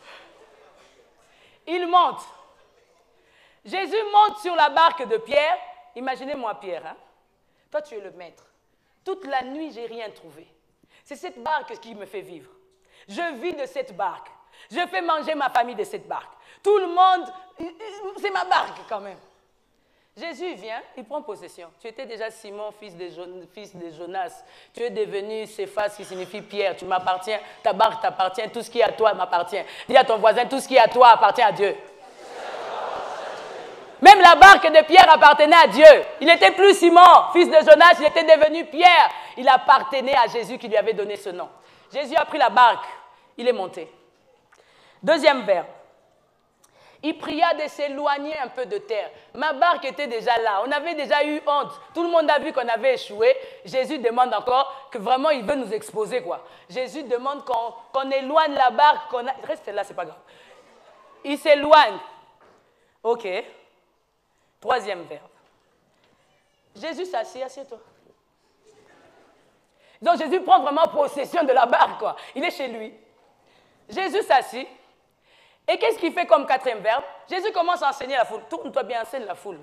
Il monte. Jésus monte sur la barque de Pierre. Imaginez-moi Pierre, hein? Toi, tu es le maître. Toute la nuit, je n'ai rien trouvé. C'est cette barque qui me fait vivre. Je vis de cette barque. Je fais manger ma famille de cette barque. Tout le monde, c'est ma barque quand même. Jésus vient, il prend possession. Tu étais déjà Simon, fils de, Jon, fils de Jonas. Tu es devenu Céphas, qui signifie Pierre. Tu m'appartiens, ta barque t'appartient, tout ce qui est à toi m'appartient. Dis à ton voisin, tout ce qui est à toi appartient à Dieu. Même la barque de Pierre appartenait à Dieu. Il n'était plus Simon, fils de Jonas, il était devenu Pierre. Il appartenait à Jésus qui lui avait donné ce nom. Jésus a pris la barque, il est monté. Deuxième verbe. Il pria de s'éloigner un peu de terre. Ma barque était déjà là. On avait déjà eu honte. Tout le monde a vu qu'on avait échoué. Jésus demande encore que vraiment il veut nous exposer, quoi. Jésus demande qu'on qu'on éloigne la barque. Qu'on a... Reste là, c'est pas grave. Il s'éloigne. Ok. Troisième verbe. Jésus s'assied, assieds-toi. Donc Jésus prend vraiment possession de la barque, quoi. Il est chez lui. Jésus s'assied. Et qu'est-ce qu'il fait comme quatrième verbe? Jésus commence à enseigner la foule. Tourne-toi bien, enseigne la foule.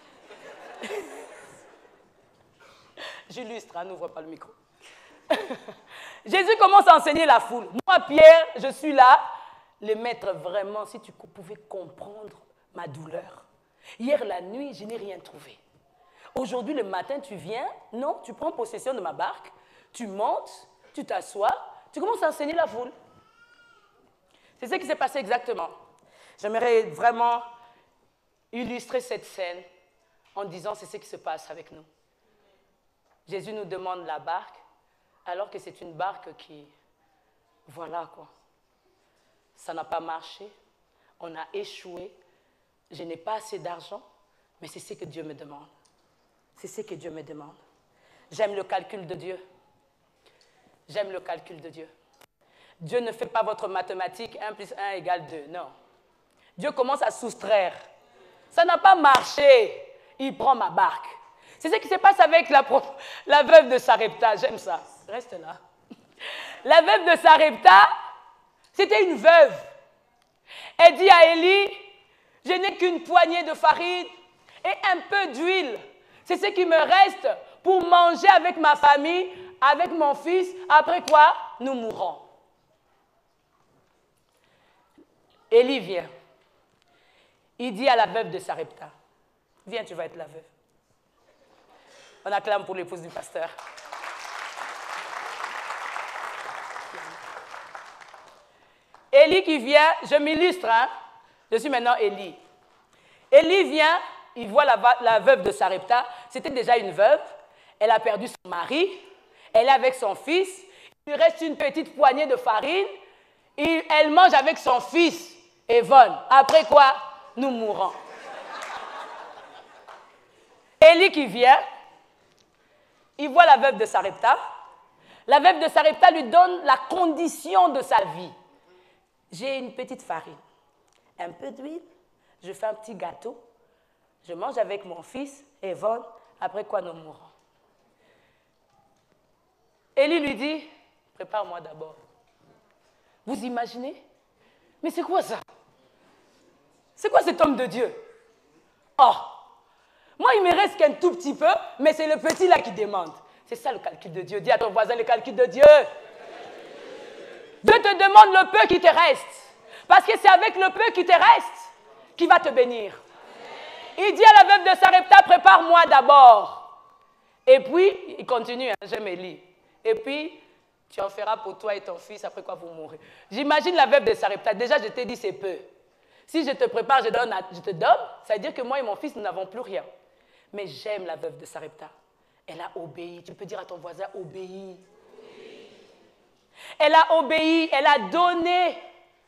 J'illustre, hein, n'ouvre pas le micro. Jésus commence à enseigner la foule. Moi, Pierre, je suis là. Le maître, vraiment, si tu pouvais comprendre ma douleur. Hier, la nuit, je n'ai rien trouvé. Aujourd'hui, le matin, tu viens. Non, tu prends possession de ma barque. Tu montes, tu t'assois. Tu commences à enseigner la foule. C'est ce qui s'est passé exactement. J'aimerais vraiment illustrer cette scène en disant c'est ce qui se passe avec nous. Jésus nous demande la barque, alors que c'est une barque qui, voilà quoi, ça n'a pas marché, on a échoué, je n'ai pas assez d'argent, mais c'est ce que Dieu me demande. C'est ce que Dieu me demande. J'aime le calcul de Dieu. J'aime le calcul de Dieu. Dieu ne fait pas votre mathématique, un plus un égale deux, non. Dieu commence à soustraire. Ça n'a pas marché, il prend ma barque. C'est ce qui se passe avec la, la veuve de Sarepta, j'aime ça, reste là. La veuve de Sarepta, c'était une veuve. Elle dit à Élie, je n'ai qu'une poignée de farine et un peu d'huile. C'est ce qui me reste pour manger avec ma famille, avec mon fils, après quoi nous mourrons. Élie vient. Il dit à la veuve de Sarepta, viens, tu vas être la veuve. On acclame pour l'épouse du pasteur. Élie qui vient, je m'illustre, hein? Je suis maintenant Élie. Élie vient, il voit la, la veuve de Sarepta, c'était déjà une veuve, elle a perdu son mari, elle est avec son fils, il lui reste une petite poignée de farine, et elle mange avec son fils. Evon, après quoi, nous mourrons. Élie qui vient, il voit la veuve de Sarepta. La veuve de Sarepta lui donne la condition de sa vie. J'ai une petite farine, un peu d'huile, je fais un petit gâteau, je mange avec mon fils, Evon, après quoi nous mourrons. Élie lui dit, prépare-moi d'abord. Vous imaginez? Mais c'est quoi ça? C'est quoi cet homme de Dieu? Oh, moi il me reste qu'un tout petit peu, mais c'est le petit là qui demande. C'est ça le calcul de Dieu. Dis à ton voisin le calcul de Dieu. Dieu te demande le peu qui te reste. Parce que c'est avec le peu qui te reste qu'il va te bénir. Il dit à la veuve de Sarepta, prépare-moi d'abord. Et puis, il continue, hein, j'aime Élie. Et puis, tu en feras pour toi et ton fils, après quoi vous mourrez. J'imagine la veuve de Sarepta. Déjà, je t'ai dit, c'est peu. Si je te prépare, je, donne à, je te donne, ça veut dire que moi et mon fils, nous n'avons plus rien. Mais j'aime la veuve de Sarepta. Elle a obéi. Tu peux dire à ton voisin, obéi. Elle a obéi, elle a donné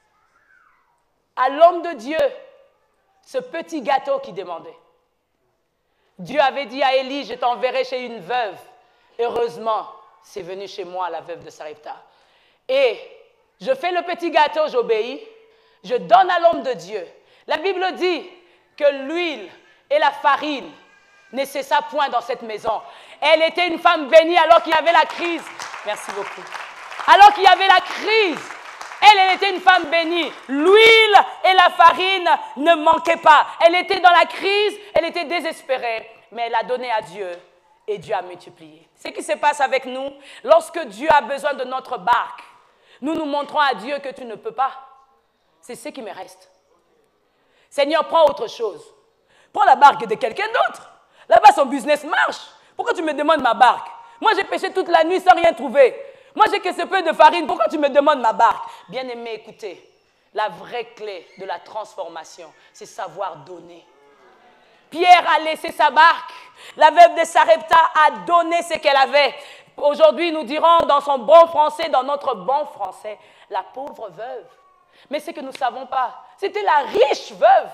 à l'homme de Dieu ce petit gâteau qu'il demandait. Dieu avait dit à Élie, je t'enverrai chez une veuve. Heureusement, c'est venu chez moi, la veuve de Sarepta. Et je fais le petit gâteau, j'obéis, je donne à l'homme de Dieu. La Bible dit que l'huile et la farine ne cessa point dans cette maison. Elle était une femme bénie alors qu'il y avait la crise. Merci beaucoup. Alors qu'il y avait la crise, elle, elle était une femme bénie. L'huile et la farine ne manquaient pas. Elle était dans la crise, elle était désespérée, mais elle a donné à Dieu et Dieu a multiplié. Ce qui se passe avec nous, lorsque Dieu a besoin de notre barque, nous nous montrons à Dieu que tu ne peux pas. C'est ce qui me reste. Seigneur, prends autre chose. Prends la barque de quelqu'un d'autre. Là-bas, son business marche. Pourquoi tu me demandes ma barque? Moi, j'ai pêché toute la nuit sans rien trouver. Moi, j'ai que ce peu de farine. Pourquoi tu me demandes ma barque? Bien-aimé, écoutez, la vraie clé de la transformation, c'est savoir donner. Pierre a laissé sa barque. La veuve de Sarepta a donné ce qu'elle avait. Aujourd'hui, nous dirons dans son bon français, dans notre bon français, la pauvre veuve. Mais ce que nous ne savons pas, c'était la riche veuve.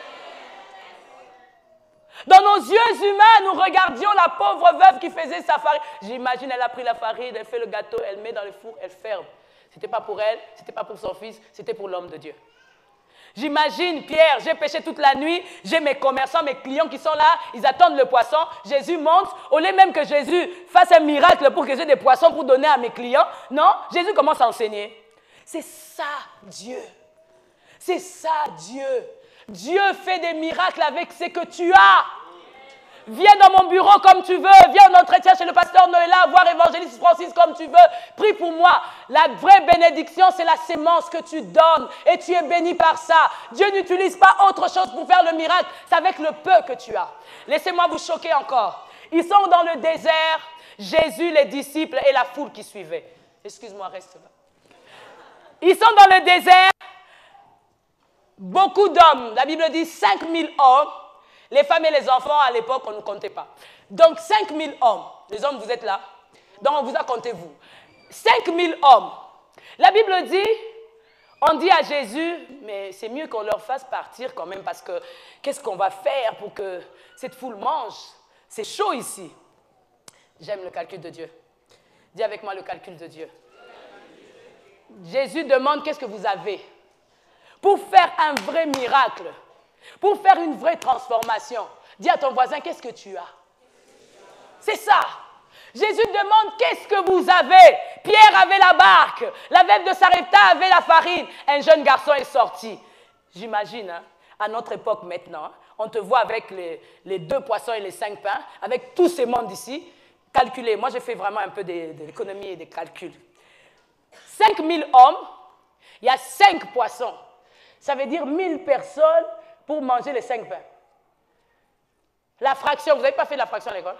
Dans nos yeux humains, nous regardions la pauvre veuve qui faisait sa farine. J'imagine, elle a pris la farine, elle fait le gâteau, elle met dans le four, elle ferme. Ce n'était pas pour elle, ce n'était pas pour son fils, c'était pour l'homme de Dieu. J'imagine, Pierre, j'ai pêché toute la nuit, j'ai mes commerçants, mes clients qui sont là, ils attendent le poisson. Jésus monte, au lieu même que Jésus fasse un miracle pour que j'ai des poissons pour donner à mes clients. Non, Jésus commence à enseigner. C'est ça, Dieu. C'est ça, Dieu. Dieu fait des miracles avec ce que tu as. Viens dans mon bureau comme tu veux. Viens en entretien chez le pasteur Noëlla, voir évangéliste Francis comme tu veux. Prie pour moi. La vraie bénédiction, c'est la sémence que tu donnes. Et tu es béni par ça. Dieu n'utilise pas autre chose pour faire le miracle. C'est avec le peu que tu as. Laissez-moi vous choquer encore. Ils sont dans le désert. Jésus, les disciples et la foule qui suivait. Excuse-moi, reste là. Ils sont dans le désert. Beaucoup d'hommes, la Bible dit cinq mille hommes, les femmes et les enfants à l'époque on ne comptait pas. Donc cinq mille hommes, les hommes vous êtes là, donc on vous a compté vous. cinq mille hommes, la Bible dit, on dit à Jésus, mais c'est mieux qu'on leur fasse partir quand même parce que qu'est-ce qu'on va faire pour que cette foule mange? C'est chaud ici. J'aime le calcul de Dieu. Dis avec moi le calcul de Dieu. Jésus demande qu'est-ce que vous avez? Pour faire un vrai miracle, pour faire une vraie transformation, dis à ton voisin, qu'est-ce que tu as? C'est ça. Jésus demande, qu'est-ce que vous avez? Pierre avait la barque, la veuve de Sarepta avait la farine. Un jeune garçon est sorti. J'imagine, hein, à notre époque maintenant, hein, on te voit avec les, les deux poissons et les cinq pains, avec tous ces mondes ici, calculés. Moi, j'ai fait vraiment un peu de, de l'économie et des calculs. cinq mille hommes, il y a cinq poissons. Ça veut dire mille personnes pour manger les cinq pains. La fraction, vous n'avez pas fait la fraction à l'école?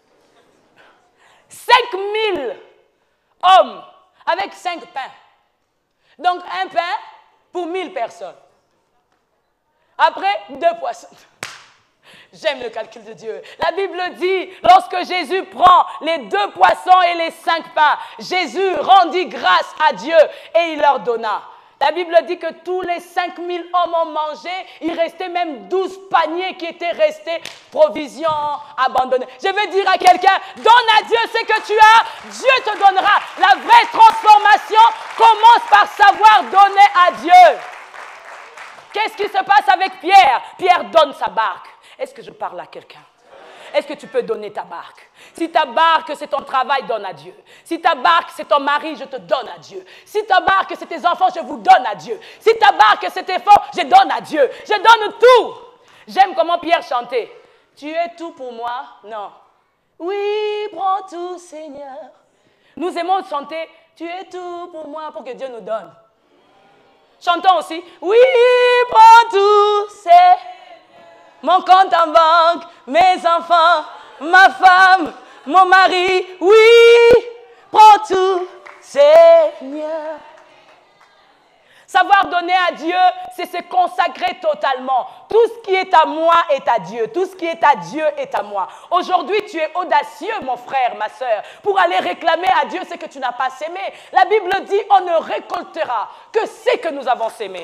cinq mille hommes avec cinq pains. Donc un pain pour mille personnes. Après, deux poissons. J'aime le calcul de Dieu. La Bible dit, lorsque Jésus prend les deux poissons et les cinq pains, Jésus rendit grâce à Dieu et il leur donna. La Bible dit que tous les cinq mille hommes ont mangé. Il restait même douze paniers qui étaient restés, provisions abandonnées. Je veux dire à quelqu'un, donne à Dieu ce que tu as, Dieu te donnera. La vraie transformation commence par savoir donner à Dieu. Qu'est-ce qui se passe avec Pierre? Pierre donne sa barque. Est-ce que je parle à quelqu'un? Est-ce que tu peux donner ta barque? Si ta barque, c'est ton travail, donne à Dieu. Si ta barque, c'est ton mari, je te donne à Dieu. Si ta barque, c'est tes enfants, je vous donne à Dieu. Si ta barque, c'est tes fonds, je donne à Dieu. Je donne tout. J'aime comment Pierre chantait. Tu es tout pour moi? Non. Oui, prends tout, Seigneur. Nous aimons chanter. Tu es tout pour moi, pour que Dieu nous donne. Chantons aussi. Oui, prends tout, c'est mon compte en banque, mes enfants, ma femme, mon mari. Oui, prends tout, Seigneur. Savoir donner à Dieu, c'est se consacrer totalement. Tout ce qui est à moi est à Dieu. Tout ce qui est à Dieu est à moi. Aujourd'hui, tu es audacieux, mon frère, ma soeur, pour aller réclamer à Dieu ce que tu n'as pas sémé. La Bible dit, on ne récoltera que ce que nous avons sémé.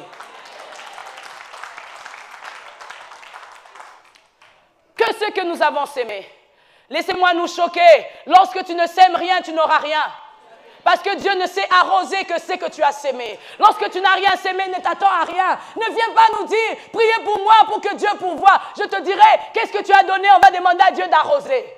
Que ce que nous avons sémé. Laissez-moi nous choquer. Lorsque tu ne sèmes rien, tu n'auras rien. Parce que Dieu ne sait arroser que ce que tu as sémé. Lorsque tu n'as rien sémé, ne t'attends à rien. Ne viens pas nous dire, priez pour moi pour que Dieu pourvoie. Je te dirai, qu'est-ce que tu as donné? On va demander à Dieu d'arroser.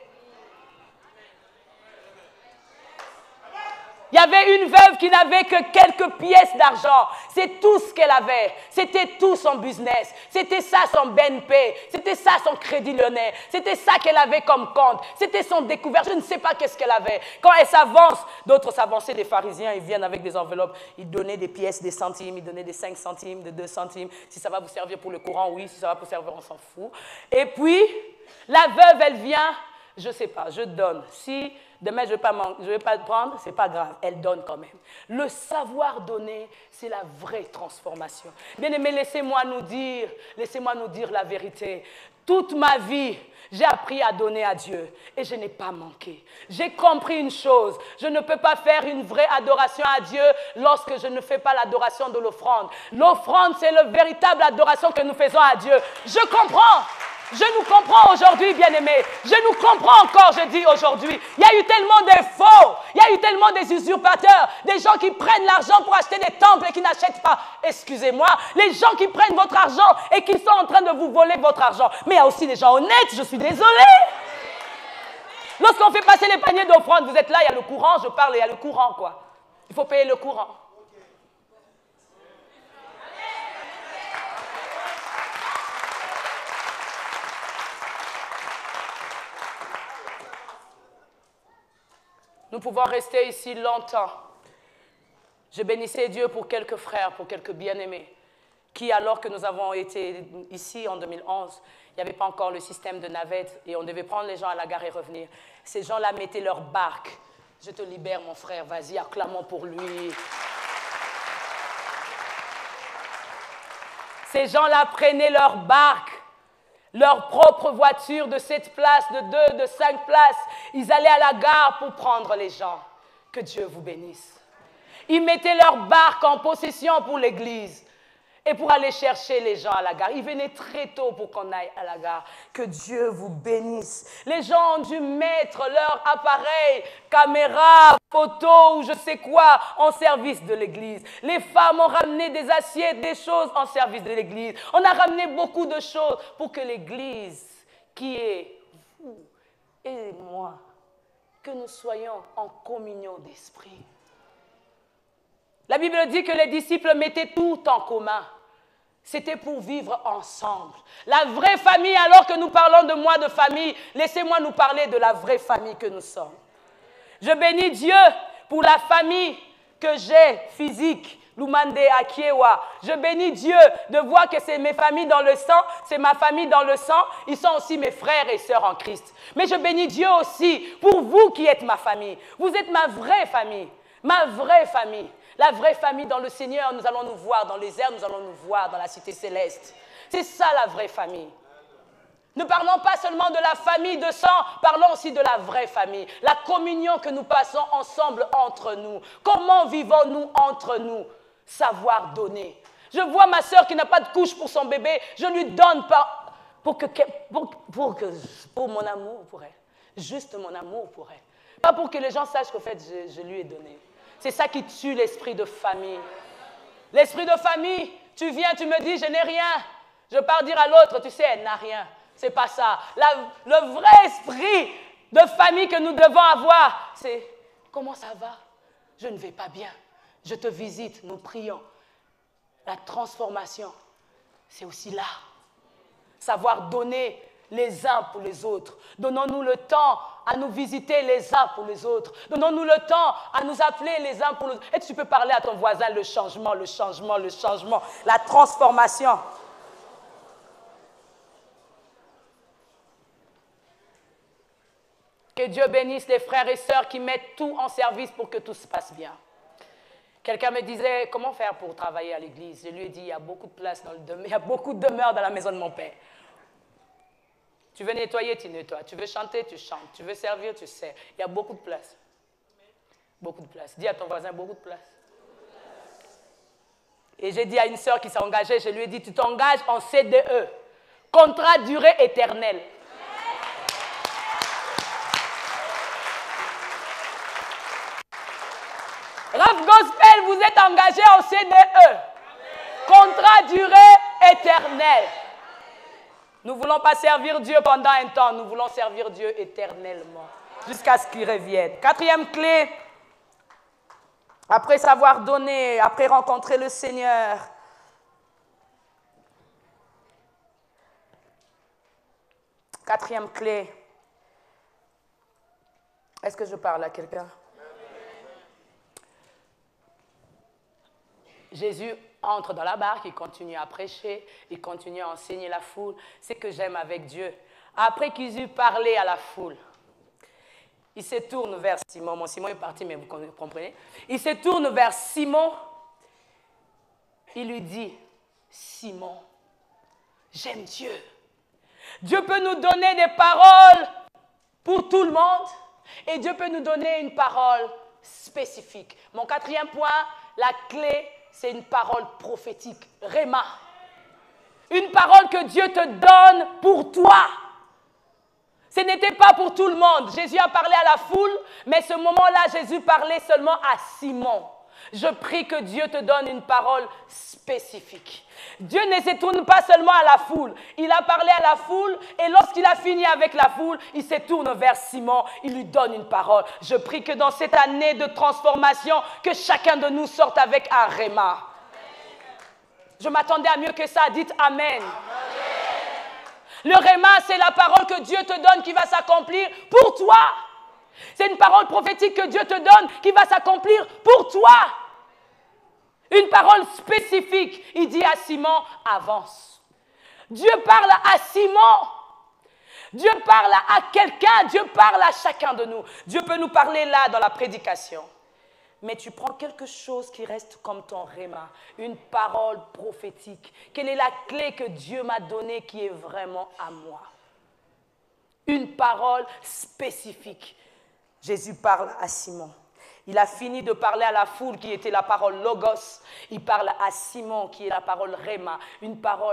Il y avait une veuve qui n'avait que quelques pièces d'argent. C'est tout ce qu'elle avait. C'était tout son business. C'était ça son B N P. C'était ça son crédit lyonnais. C'était ça qu'elle avait comme compte. C'était son découvert. Je ne sais pas qu'est-ce qu'elle avait. Quand elle s'avance, d'autres s'avançaient, des pharisiens, ils viennent avec des enveloppes. Ils donnaient des pièces, des centimes. Ils donnaient des cinq centimes, des deux centimes. Si ça va vous servir pour le courant, oui. Si ça va vous servir, on s'en fout. Et puis, la veuve, elle vient. Je ne sais pas, je donne. Si demain je ne vais, vais pas le prendre, ce n'est pas grave, elle donne quand même. Le savoir donner, c'est la vraie transformation. Bien-aimés, laissez-moi nous dire, laissez-moi nous dire la vérité. Toute ma vie, j'ai appris à donner à Dieu et je n'ai pas manqué. J'ai compris une chose, je ne peux pas faire une vraie adoration à Dieu lorsque je ne fais pas l'adoration de l'offrande. L'offrande, c'est la véritable adoration que nous faisons à Dieu. Je comprends. Je nous comprends aujourd'hui, bien-aimés. Je nous comprends encore, je dis aujourd'hui. Il y a eu tellement de faux. Il y a eu tellement des usurpateurs. Des gens qui prennent l'argent pour acheter des temples et qui n'achètent pas. Excusez-moi. Les gens qui prennent votre argent et qui sont en train de vous voler votre argent. Mais il y a aussi des gens honnêtes, je suis désolée. Lorsqu'on fait passer les paniers d'offrande, vous êtes là, il y a le courant, je parle, il y a le courant, quoi. Il faut payer le courant. Nous pouvons rester ici longtemps. Je bénissais Dieu pour quelques frères, pour quelques bien-aimés, qui, alors que nous avons été ici en deux mille onze, il n'y avait pas encore le système de navette et on devait prendre les gens à la gare et revenir. Ces gens-là mettaient leur barque. Je te libère, mon frère, vas-y, acclamons pour lui. Ces gens-là prenaient leur barque, leur propre voiture de sept places, de deux, de cinq places. Ils allaient à la gare pour prendre les gens. Que Dieu vous bénisse. Ils mettaient leur barque en possession pour l'église et pour aller chercher les gens à la gare. Ils venaient très tôt pour qu'on aille à la gare. Que Dieu vous bénisse. Les gens ont dû mettre leur appareil, caméra, photo ou je sais quoi en service de l'église. Les femmes ont ramené des assiettes, des choses en service de l'église. On a ramené beaucoup de choses pour que l'église, qui est vous et moi, que nous soyons en communion d'esprit. La Bible dit que les disciples mettaient tout en commun. C'était pour vivre ensemble. La vraie famille, alors que nous parlons de moi de famille, laissez-moi nous parler de la vraie famille que nous sommes. Je bénis Dieu pour la famille que j'ai, physique, Lumande Akiewa. Je bénis Dieu de voir que c'est mes familles dans le sang, c'est ma famille dans le sang, ils sont aussi mes frères et sœurs en Christ. Mais je bénis Dieu aussi pour vous qui êtes ma famille. Vous êtes ma vraie famille, ma vraie famille. La vraie famille dans le Seigneur, nous allons nous voir dans les airs, nous allons nous voir dans la cité céleste. C'est ça la vraie famille. Ne parlons pas seulement de la famille de sang, parlons aussi de la vraie famille. La communion que nous passons ensemble entre nous. Comment vivons-nous entre nous? Savoir donner. Je vois ma soeur qui n'a pas de couche pour son bébé, je lui donne pas pour, que, pour, pour, que, pour mon amour pour elle. Juste mon amour pour elle. Pas pour que les gens sachent qu'en fait, je, je lui ai donné. C'est ça qui tue l'esprit de famille. L'esprit de famille, tu viens, tu me dis, je n'ai rien. Je pars dire à l'autre, tu sais, elle n'a rien. C'est pas ça. La, le vrai esprit de famille que nous devons avoir, c'est, comment ça va? Je ne vais pas bien. Je te visite, nous prions. La transformation, c'est aussi là. Savoir donner les uns pour les autres. Donnons-nous le temps à nous visiter les uns pour les autres. Donnons-nous le temps à nous appeler les uns pour les autres. Et tu peux parler à ton voisin, le changement, le changement, le changement, la transformation. Que Dieu bénisse les frères et sœurs qui mettent tout en service pour que tout se passe bien. Quelqu'un me disait, comment faire pour travailler à l'église? Je lui ai dit, il y a beaucoup de place dans le demeure, il y a beaucoup de demeures dans la maison de mon père. Tu veux nettoyer, tu nettoies. Tu veux chanter, tu chantes. Tu veux servir, tu sers. Il y a beaucoup de place. Beaucoup de place. Dis à ton voisin, beaucoup de place. Et j'ai dit à une sœur qui s'est engagée, je lui ai dit, tu t'engages en C D E, contrat durée éternelle. Rav Gospel, vous êtes engagé en C D E, contrat durée éternelle. Nous ne voulons pas servir Dieu pendant un temps, nous voulons servir Dieu éternellement, jusqu'à ce qu'il revienne. Quatrième clé, après savoir donner, après rencontrer le Seigneur, quatrième clé, est-ce que je parle à quelqu'un? Jésus entre dans la barque, il continue à prêcher, il continue à enseigner la foule. C'est ce que j'aime avec Dieu. Après qu'il eut parlé à la foule, il se tourne vers Simon. Mon Simon est parti, mais vous comprenez. Il se tourne vers Simon. Il lui dit, Simon, j'aime Dieu. Dieu peut nous donner des paroles pour tout le monde et Dieu peut nous donner une parole spécifique. Mon quatrième point, la clé, c'est une parole prophétique, Réma. Une parole que Dieu te donne pour toi. Ce n'était pas pour tout le monde. Jésus a parlé à la foule, mais ce moment-là, Jésus parlait seulement à Simon. Je prie que Dieu te donne une parole spécifique. Dieu ne se tourne pas seulement à la foule. Il a parlé à la foule et lorsqu'il a fini avec la foule, il se tourne vers Simon. Il lui donne une parole. Je prie que dans cette année de transformation, que chacun de nous sorte avec un réma. Je m'attendais à mieux que ça. Dites Amen. Amen. Le réma, c'est la parole que Dieu te donne qui va s'accomplir pour toi. C'est une parole prophétique que Dieu te donne qui va s'accomplir pour toi. Une parole spécifique. Il dit à Simon, avance. Dieu parle à Simon. Dieu parle à quelqu'un. Dieu parle à chacun de nous. Dieu peut nous parler là dans la prédication. Mais tu prends quelque chose qui reste comme ton réma, une parole prophétique. Quelle est la clé que Dieu m'a donnée qui est vraiment à moi? Une parole spécifique. Jésus parle à Simon. Il a fini de parler à la foule qui était la parole logos. Il parle à Simon qui est la parole réma, une parole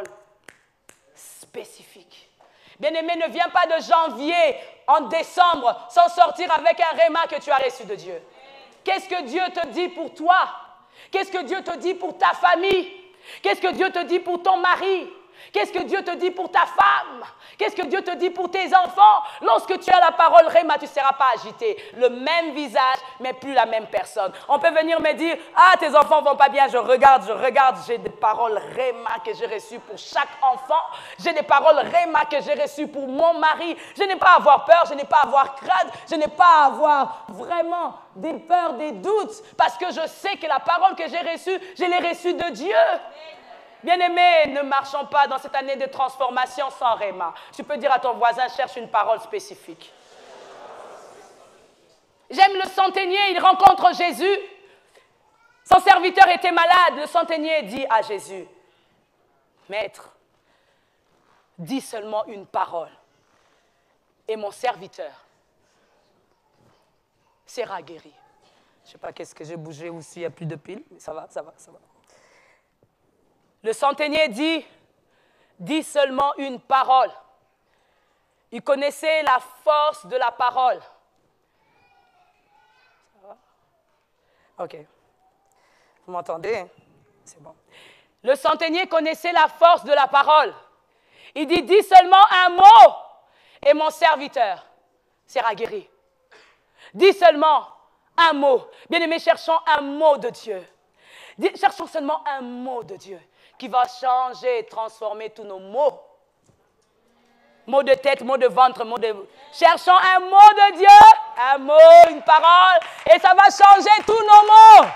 spécifique. Bien-aimé, ne viens pas de janvier en décembre sans sortir avec un réma que tu as reçu de Dieu. Qu'est-ce que Dieu te dit pour toi? Qu'est-ce que Dieu te dit pour ta famille? Qu'est-ce que Dieu te dit pour ton mari? Qu'est-ce que Dieu te dit pour ta femme? Qu'est-ce que Dieu te dit pour tes enfants? Lorsque tu as la parole réma, tu ne seras pas agité. Le même visage, mais plus la même personne. On peut venir me dire, ah, tes enfants ne vont pas bien. Je regarde, je regarde. J'ai des paroles réma que j'ai reçues pour chaque enfant. J'ai des paroles réma que j'ai reçues pour mon mari. Je n'ai pas à avoir peur, je n'ai pas à avoir crainte. Je n'ai pas à avoir vraiment des peurs, des doutes. Parce que je sais que la parole que j'ai reçue, je l'ai reçue de Dieu. Bien-aimés, ne marchons pas dans cette année de transformation sans réma. Tu peux dire à ton voisin, cherche une parole spécifique. J'aime le centenier, il rencontre Jésus. Son serviteur était malade. Le centenier dit à Jésus, Maître, dis seulement une parole et mon serviteur sera guéri. Je ne sais pas qu'est-ce que j'ai bougé ou s'il n'y a plus de piles, mais ça va, ça va, ça va. Le centenier dit, dit seulement une parole. Il connaissait la force de la parole. Ça va? Ok. Vous m'entendez? C'est bon. Le centenier connaissait la force de la parole. Il dit, dis seulement un mot et mon serviteur sera guéri. Dis seulement un mot. Bien-aimés, cherchons un mot de Dieu. Cherchons seulement un mot de Dieu qui va changer et transformer tous nos mots. Mots de tête, mots de ventre, mots de... Cherchons un mot de Dieu, un mot, une parole, et ça va changer tous nos mots.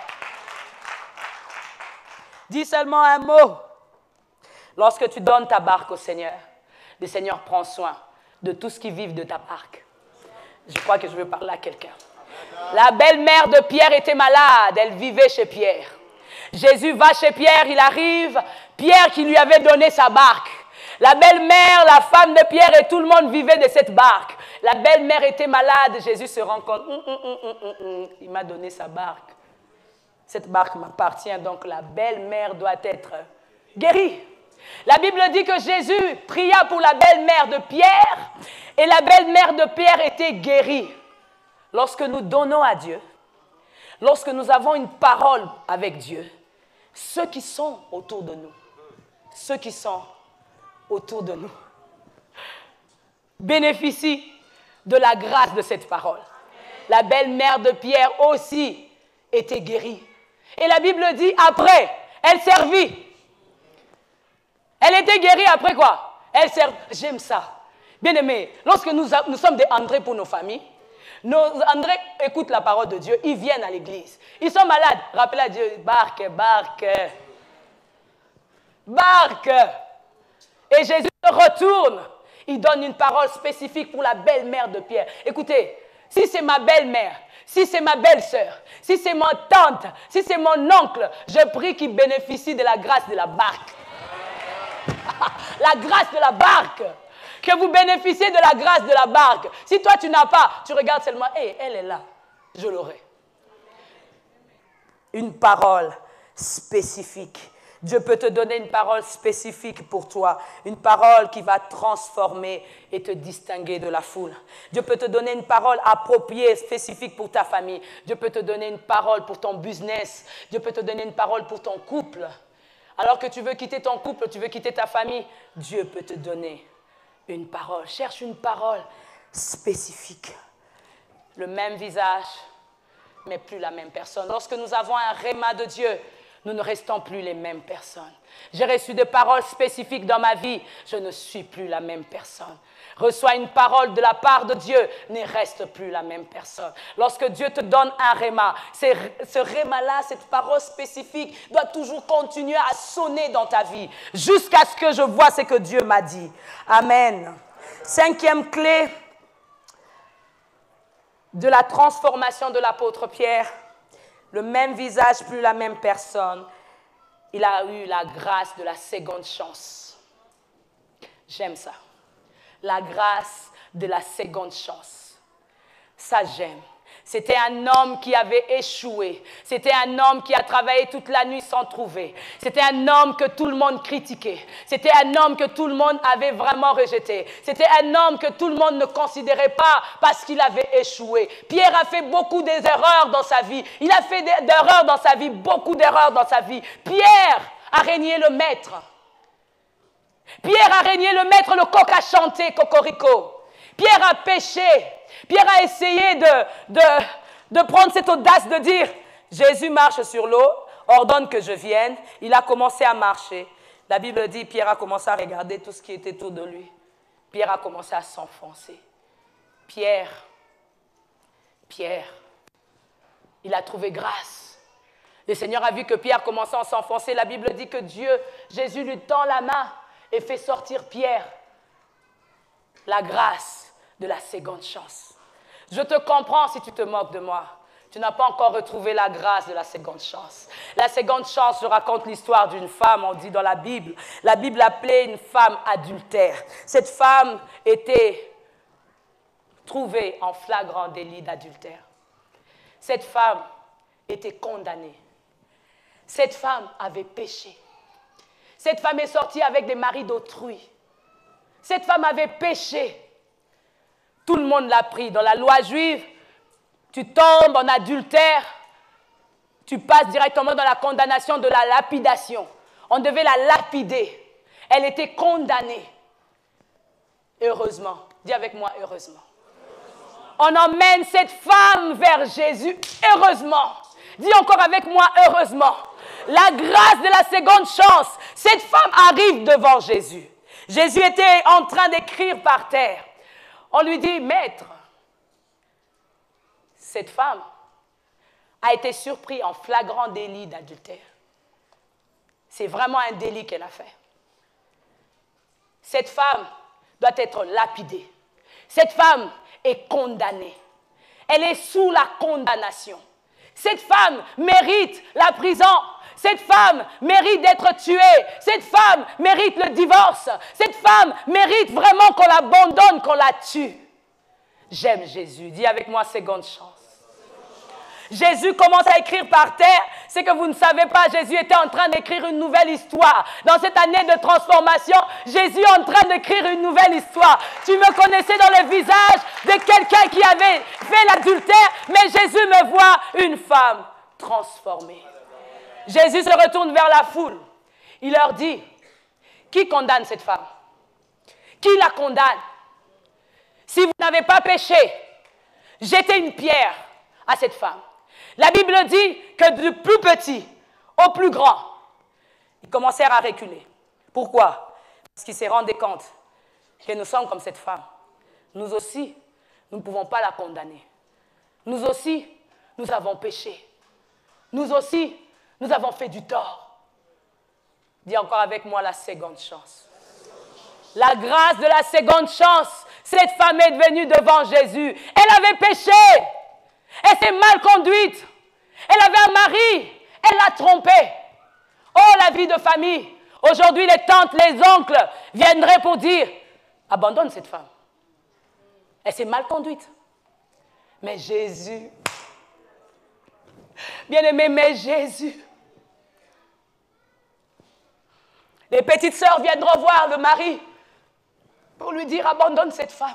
Dis seulement un mot. Lorsque tu donnes ta barque au Seigneur, le Seigneur prend soin de tout ce qui vit de ta barque. Je crois que je veux parler à quelqu'un. La belle-mère de Pierre était malade, elle vivait chez Pierre. Jésus va chez Pierre, il arrive, Pierre qui lui avait donné sa barque. La belle-mère, la femme de Pierre et tout le monde vivait de cette barque. La belle-mère était malade, Jésus se rend compte, hum, hum, hum, hum, hum, il m'a donné sa barque. Cette barque m'appartient, donc la belle-mère doit être guérie. La Bible dit que Jésus pria pour la belle-mère de Pierre et la belle-mère de Pierre était guérie. Lorsque nous donnons à Dieu, lorsque nous avons une parole avec Dieu, ceux qui sont autour de nous, ceux qui sont autour de nous, bénéficient de la grâce de cette parole. La belle-mère de Pierre aussi était guérie. Et la Bible dit, après, elle servit. Elle était guérie après quoi? Elle servit. J'aime ça. Bien aimé, lorsque nous, nous sommes des André pour nos familles, nos André écoutent la parole de Dieu, ils viennent à l'église. Ils sont malades. Rappelez à Dieu, barque, barque, barque. Et Jésus se retourne. Il donne une parole spécifique pour la belle-mère de Pierre. Écoutez, si c'est ma belle-mère, si c'est ma belle-sœur, si c'est ma tante, si c'est mon oncle, je prie qu'il bénéficie de la grâce de la barque. La grâce de la barque. Que vous bénéficiez de la grâce de la barque. Si toi tu n'as pas, tu regardes seulement, hé, hey, elle est là, je l'aurai. Une parole spécifique. Dieu peut te donner une parole spécifique pour toi, une parole qui va transformer et te distinguer de la foule. Dieu peut te donner une parole appropriée, spécifique pour ta famille. Dieu peut te donner une parole pour ton business. Dieu peut te donner une parole pour ton couple. Alors que tu veux quitter ton couple, tu veux quitter ta famille, Dieu peut te donner une parole. Cherche une parole spécifique. Le même visage, mais plus la même personne. Lorsque nous avons un réma de Dieu, nous ne restons plus les mêmes personnes. J'ai reçu des paroles spécifiques dans ma vie, je ne suis plus la même personne. Reçois une parole de la part de Dieu, ne reste plus la même personne. Lorsque Dieu te donne un réma, ce réma-là, cette parole spécifique, doit toujours continuer à sonner dans ta vie, jusqu'à ce que je vois ce que Dieu m'a dit. Amen. Cinquième clé de la transformation de l'apôtre Pierre. Le même visage, plus la même personne. Il a eu la grâce de la seconde chance. J'aime ça. La grâce de la seconde chance. Ça, j'aime. C'était un homme qui avait échoué. C'était un homme qui a travaillé toute la nuit sans trouver. C'était un homme que tout le monde critiquait. C'était un homme que tout le monde avait vraiment rejeté. C'était un homme que tout le monde ne considérait pas parce qu'il avait échoué. Pierre a fait beaucoup d'erreurs dans sa vie. Il a fait des erreurs dans sa vie, beaucoup d'erreurs dans sa vie. Pierre a régné le maître. Pierre a régné le maître, le coq a chanté, cocorico. Pierre a péché. Pierre a essayé de, de, de prendre cette audace de dire, Jésus marche sur l'eau, ordonne que je vienne. Il a commencé à marcher. La Bible dit, Pierre a commencé à regarder tout ce qui était autour de lui. Pierre a commencé à s'enfoncer. Pierre, Pierre, il a trouvé grâce. Le Seigneur a vu que Pierre commençait à s'enfoncer. La Bible dit que Dieu, Jésus lui tend la main et fait sortir Pierre. La grâce de la seconde chance. Je te comprends si tu te moques de moi. Tu n'as pas encore retrouvé la grâce de la seconde chance. La seconde chance, je raconte l'histoire d'une femme, on dit dans la Bible. La Bible appelait une femme adultère. Cette femme était trouvée en flagrant délit d'adultère. Cette femme était condamnée. Cette femme avait péché. Cette femme est sortie avec des maris d'autrui. Cette femme avait péché. Tout le monde l'a pris. Dans la loi juive, tu tombes en adultère, tu passes directement dans la condamnation de la lapidation. On devait la lapider. Elle était condamnée. Heureusement. Dis avec moi, heureusement. On emmène cette femme vers Jésus. Heureusement. Dis encore avec moi, heureusement. La grâce de la seconde chance. Cette femme arrive devant Jésus. Jésus était en train d'écrire par terre. On lui dit, maître, cette femme a été surprise en flagrant délit d'adultère. C'est vraiment un délit qu'elle a fait. Cette femme doit être lapidée. Cette femme est condamnée. Elle est sous la condamnation. Cette femme mérite la prison. Cette femme mérite d'être tuée. Cette femme mérite le divorce. Cette femme mérite vraiment qu'on l'abandonne, qu'on la tue. J'aime Jésus. Dis avec moi, seconde chance. Jésus commence à écrire par terre. C'est que vous ne savez pas, Jésus était en train d'écrire une nouvelle histoire. Dans cette année de transformation, Jésus est en train d'écrire une nouvelle histoire. Tu me connaissais dans le visage de quelqu'un qui avait fait l'adultère, mais Jésus me voit une femme transformée. Jésus se retourne vers la foule. Il leur dit, qui condamne cette femme? Qui la condamne? Si vous n'avez pas péché, jetez une pierre à cette femme. La Bible dit que du plus petit au plus grand, ils commencèrent à reculer. Pourquoi? Parce qu'ils se rendaient compte que nous sommes comme cette femme. Nous aussi, nous ne pouvons pas la condamner. Nous aussi, nous avons péché. Nous aussi, nous avons fait du tort. Dis encore avec moi la seconde chance. La grâce de la seconde chance. Cette femme est venue devant Jésus. Elle avait péché. Elle s'est mal conduite. Elle avait un mari. Elle l'a trompé. Oh, la vie de famille. Aujourd'hui, les tantes, les oncles viendraient pour dire, abandonne cette femme. Elle s'est mal conduite. Mais Jésus, bien-aimé, mais Jésus. Les petites sœurs viendront voir le mari pour lui dire, abandonne cette femme.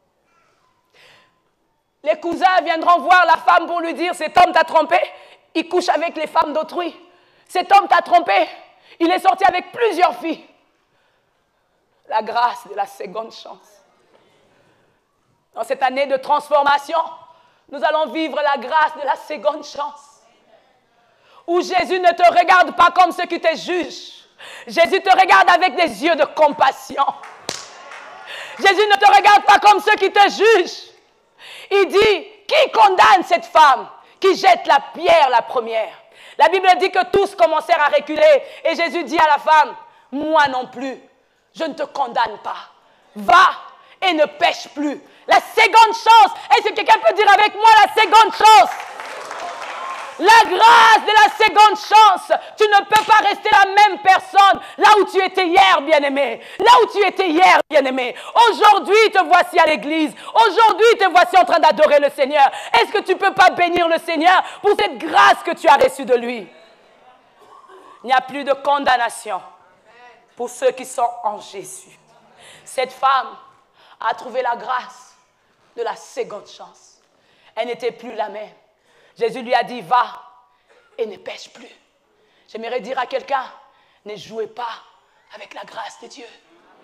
Les cousins viendront voir la femme pour lui dire, cet homme t'a trompé, il couche avec les femmes d'autrui. Cet homme t'a trompé, il est sorti avec plusieurs filles. La grâce de la seconde chance. Dans cette année de transformation, nous allons vivre la grâce de la seconde chance. Où Jésus ne te regarde pas comme ceux qui te jugent. Jésus te regarde avec des yeux de compassion. Jésus ne te regarde pas comme ceux qui te jugent. Il dit, qui condamne cette femme qui jette la pierre la première? La Bible dit que tous commencèrent à reculer. Et Jésus dit à la femme, moi non plus, je ne te condamne pas. Va et ne pêche plus. La seconde chance. Est-ce que quelqu'un peut dire avec moi la seconde chance? La grâce de la seconde chance. Tu ne peux pas rester la même personne là où tu étais hier, bien-aimé. Là où tu étais hier, bien-aimé. Aujourd'hui, te voici à l'église. Aujourd'hui, te voici en train d'adorer le Seigneur. Est-ce que tu ne peux pas bénir le Seigneur pour cette grâce que tu as reçue de lui? Il n'y a plus de condamnation pour ceux qui sont en Jésus. Cette femme a trouvé la grâce de la seconde chance. Elle n'était plus la même. Jésus lui a dit, va et ne pêche plus. J'aimerais dire à quelqu'un, ne jouez pas avec la grâce de Dieu.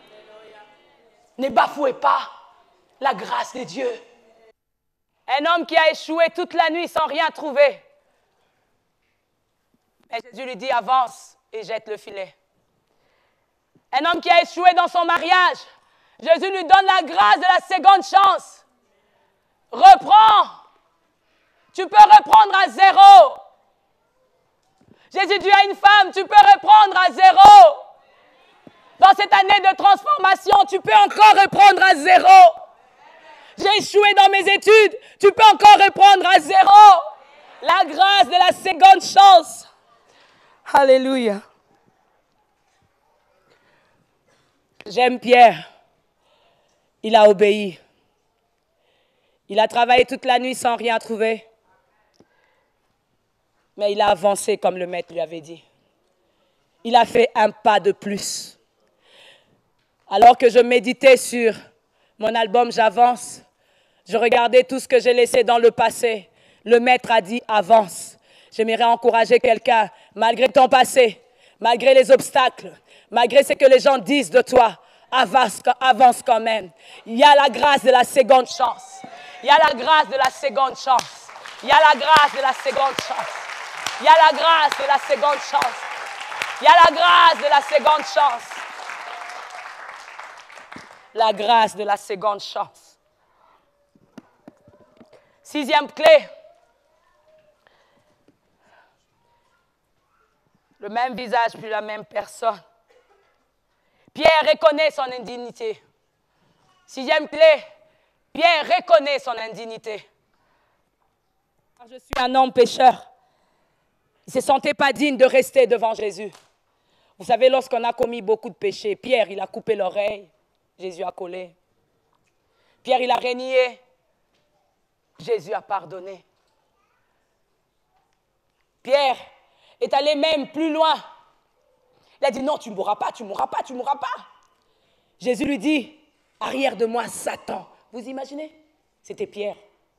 Ne bafouez pas la grâce de Dieu. Un homme qui a échoué toute la nuit sans rien trouver. Et Jésus lui dit, avance et jette le filet. Un homme qui a échoué dans son mariage. Jésus lui donne la grâce de la seconde chance. Reprends. Tu peux reprendre à zéro. Jésus dit à une femme, tu peux reprendre à zéro. Dans cette année de transformation, tu peux encore reprendre à zéro. J'ai échoué dans mes études, tu peux encore reprendre à zéro. La grâce de la seconde chance. Alléluia. J'aime Pierre. Il a obéi. Il a travaillé toute la nuit sans rien trouver. Mais il a avancé comme le maître lui avait dit. il a fait un pas de plus. Alors que je méditais sur mon album J'avance, je regardais tout ce que j'ai laissé dans le passé. Le maître a dit avance. J'aimerais encourager quelqu'un, malgré ton passé, malgré les obstacles, malgré ce que les gens disent de toi, avance, avance quand même. Il y a la grâce de la seconde chance. Il y a la grâce de la seconde chance. Il y a la grâce de la seconde chance. Il y a la grâce de la seconde chance. Il y a la grâce de la seconde chance. La grâce de la seconde chance. Sixième clé. Le même visage, puis la même personne. Pierre reconnaît son indignité. Sixième clé. Pierre reconnaît son indignité. Je suis un homme pécheur. Il ne se sentait pas digne de rester devant Jésus. Vous savez, lorsqu'on a commis beaucoup de péchés, Pierre, il a coupé l'oreille. Jésus a collé. Pierre, il a renié. Jésus a pardonné. Pierre est allé même plus loin. Il a dit, non, tu ne mourras pas, tu ne mourras pas, tu ne mourras pas. Jésus lui dit, arrière de moi, Satan. Vous imaginez? C'était Pierre.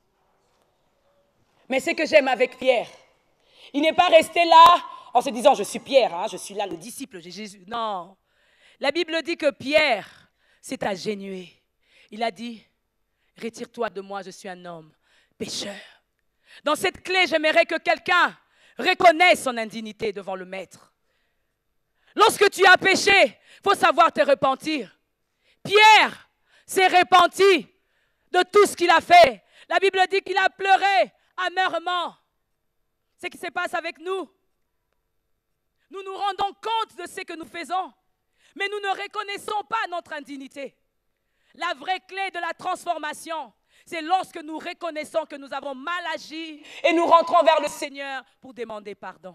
Mais ce que j'aime avec Pierre, il n'est pas resté là en se disant, je suis Pierre, hein, je suis là, le disciple de Jésus. Non. La Bible dit que Pierre s'est agenouillé. Il a dit, retire-toi de moi, je suis un homme pécheur. Dans cette clé, j'aimerais que quelqu'un reconnaisse son indignité devant le Maître. Lorsque tu as péché, il faut savoir te repentir. Pierre s'est repenti de tout ce qu'il a fait. La Bible dit qu'il a pleuré amèrement. C'est ce qui se passe avec nous. Nous nous rendons compte de ce que nous faisons, mais nous ne reconnaissons pas notre indignité. La vraie clé de la transformation, c'est lorsque nous reconnaissons que nous avons mal agi et nous rentrons vers le Seigneur pour demander pardon.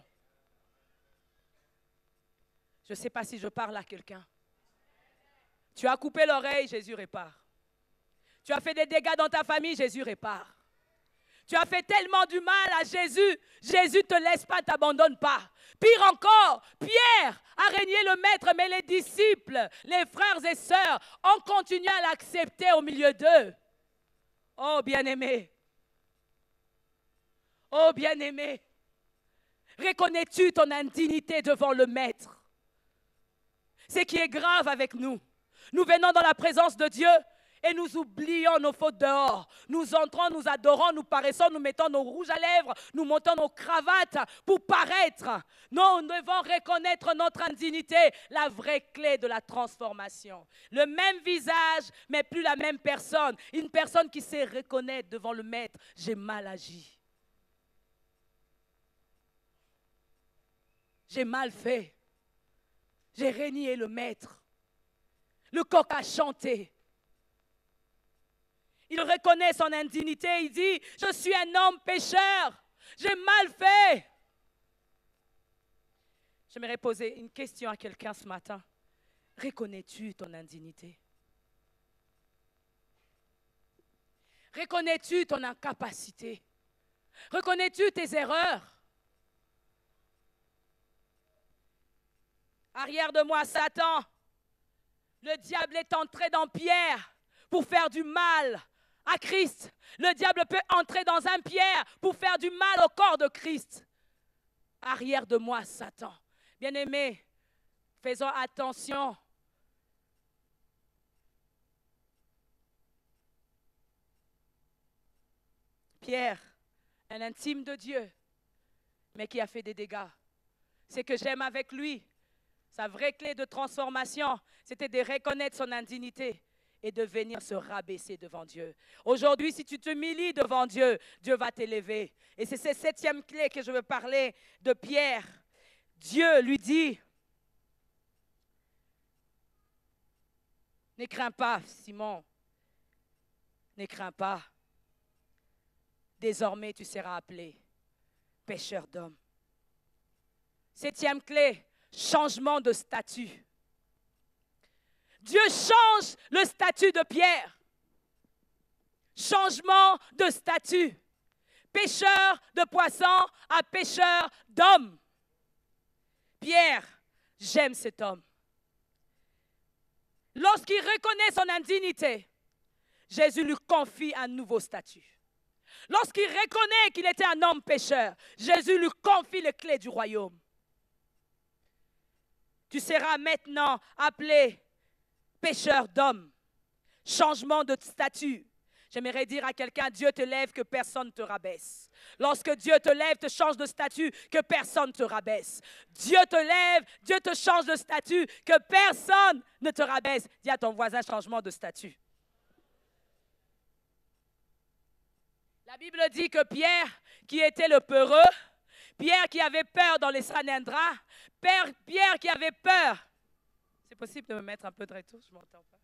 Je ne sais pas si je parle à quelqu'un. Tu as coupé l'oreille, Jésus répare. Tu as fait des dégâts dans ta famille, Jésus répare. Tu as fait tellement du mal à Jésus, Jésus ne te laisse pas, ne t'abandonne pas. Pire encore, Pierre a régné le Maître, mais les disciples, les frères et sœurs ont continué à l'accepter au milieu d'eux. Oh bien-aimé, oh bien-aimé, reconnais-tu ton indignité devant le Maître? Ce qui est grave avec nous, nous venons dans la présence de Dieu et nous oublions nos fautes dehors. Nous entrons, nous adorons, nous paraissons, nous mettons nos rouges à lèvres, nous montons nos cravates pour paraître. Non, nous devons reconnaître notre indignité, la vraie clé de la transformation. Le même visage, mais plus la même personne. Une personne qui sait reconnaître devant le Maître, j'ai mal agi. J'ai mal fait. J'ai renié le Maître. Le coq a chanté. Il reconnaît son indignité. Il dit, je suis un homme pécheur. J'ai mal fait. J'aimerais poser une question à quelqu'un ce matin. Reconnais-tu ton indignité? Reconnais-tu ton incapacité? Reconnais-tu tes erreurs? Arrière de moi, Satan. Le diable est entré dans Pierre pour faire du mal à Christ. Le diable peut entrer dans un Pierre pour faire du mal au corps de Christ. Arrière de moi, Satan. Bien-aimés, faisons attention. Pierre, un intime de Dieu, mais qui a fait des dégâts. Ce que j'aime avec lui, sa vraie clé de transformation, c'était de reconnaître son indignité et de venir se rabaisser devant Dieu. Aujourd'hui, si tu t'humilies devant Dieu, Dieu va t'élever. Et c'est cette septième clé que je veux parler de Pierre. Dieu lui dit, ne crains pas, Simon, ne crains pas. Désormais, tu seras appelé pécheur d'hommes. Septième clé, changement de statut. Dieu change le statut de Pierre. Changement de statut. Pêcheur de poissons à pêcheur d'hommes. Pierre J'aime cet homme. Lorsqu'il reconnaît son indignité, Jésus lui confie un nouveau statut. Lorsqu'il reconnaît qu'il était un homme pécheur, Jésus lui confie les clés du royaume. Tu seras maintenant appelé pécheur d'hommes. Changement de statut. J'aimerais dire à quelqu'un, Dieu te lève, que personne ne te rabaisse. Lorsque Dieu te lève, te change de statut, que personne ne te rabaisse. Dieu te lève, Dieu te change de statut, que personne ne te rabaisse. Dis à ton voisin, changement de statut. La Bible dit que Pierre, qui était le peureux, Pierre qui avait peur dans les Sanhédrins, Pierre qui avait peur. C'est possible de me mettre un peu de retour, je ne m'entends pas.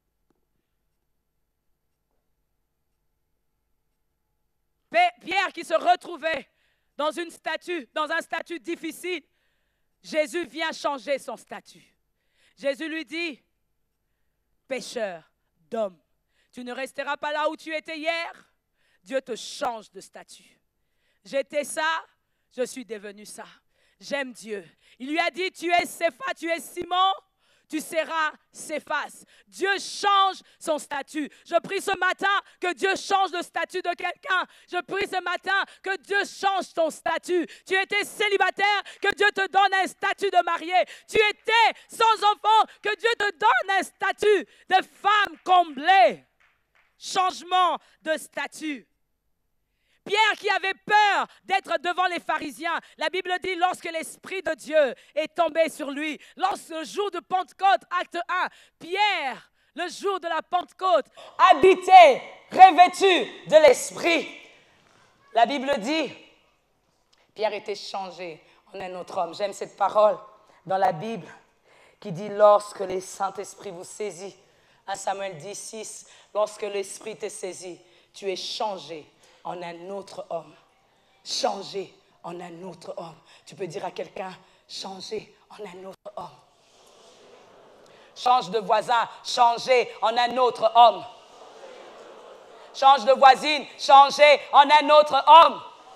Pierre qui se retrouvait dans une statue, dans un statut difficile, Jésus vient changer son statut. Jésus lui dit, pécheur d'homme, tu ne resteras pas là où tu étais hier, Dieu te change de statut. J'étais ça, je suis devenu ça. J'aime Dieu. Il lui a dit, tu es Cépha, tu es Simon, tu seras Céphas. Dieu change son statut. Je prie ce matin que Dieu change le statut de quelqu'un. Je prie ce matin que Dieu change ton statut. Tu étais célibataire, que Dieu te donne un statut de marié. Tu étais sans enfant, que Dieu te donne un statut de femme comblée. Changement de statut. Pierre qui avait peur d'être devant les pharisiens. La Bible dit lorsque l'Esprit de Dieu est tombé sur lui, lorsque le jour de Pentecôte, acte un, Pierre, le jour de la Pentecôte, habité, revêtu de l'Esprit. La Bible dit, Pierre était changé en un autre homme. J'aime cette parole dans la Bible qui dit lorsque le Saint-Esprit vous saisit. un Samuel dix, six, lorsque l'Esprit te saisit, tu es changé en un autre homme. Changer en un autre homme. Tu peux dire à quelqu'un, changer en un autre homme. Change de voisin, changer en un autre homme. Change de voisine, changer en un autre homme.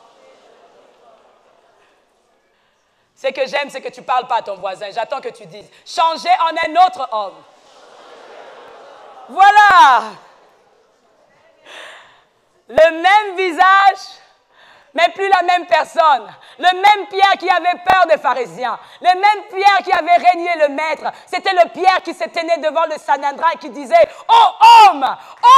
Ce que j'aime, c'est que tu ne parles pas à ton voisin. J'attends que tu dises, changer en un autre homme. Voilà. Le même visage, mais plus la même personne. Le même Pierre qui avait peur des pharisiens. Le même Pierre qui avait régné le maître. C'était le Pierre qui s'était né devant le Sanhédrin et qui disait, « Oh homme, oh !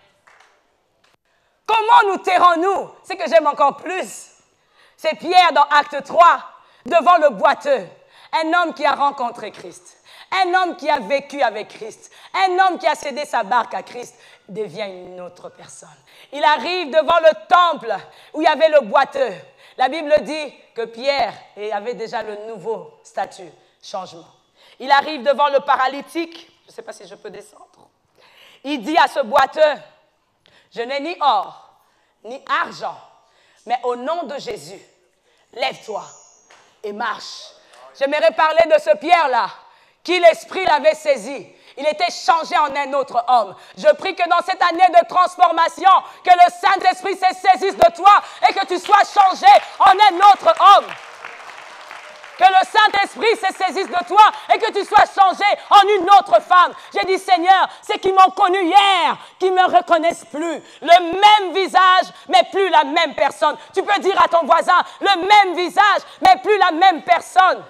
Comment nous tairons-nous » Ce que j'aime encore plus, c'est Pierre dans Acte trois, devant le boiteux. Un homme qui a rencontré Christ. Un homme qui a vécu avec Christ. Un homme qui a cédé sa barque à Christ devient une autre personne. Il arrive devant le temple où il y avait le boiteux. La Bible dit que Pierre avait déjà le nouveau statut, changement. Il arrive devant le paralytique. Je ne sais pas si je peux descendre. Il dit à ce boiteux, je n'ai ni or, ni argent, mais au nom de Jésus, lève-toi et marche. J'aimerais parler de ce Pierre-là, qui l'Esprit l'avait saisi. Il était changé en un autre homme. Je prie que dans cette année de transformation, que le Saint-Esprit se saisisse de toi et que tu sois changé en un autre homme. Que le Saint-Esprit se saisisse de toi et que tu sois changé en une autre femme. J'ai dit, Seigneur, ceux qui m'ont connu hier, qui ne me reconnaissent plus. Le même visage, mais plus la même personne. Tu peux dire à ton voisin, le même visage, mais plus la même personne.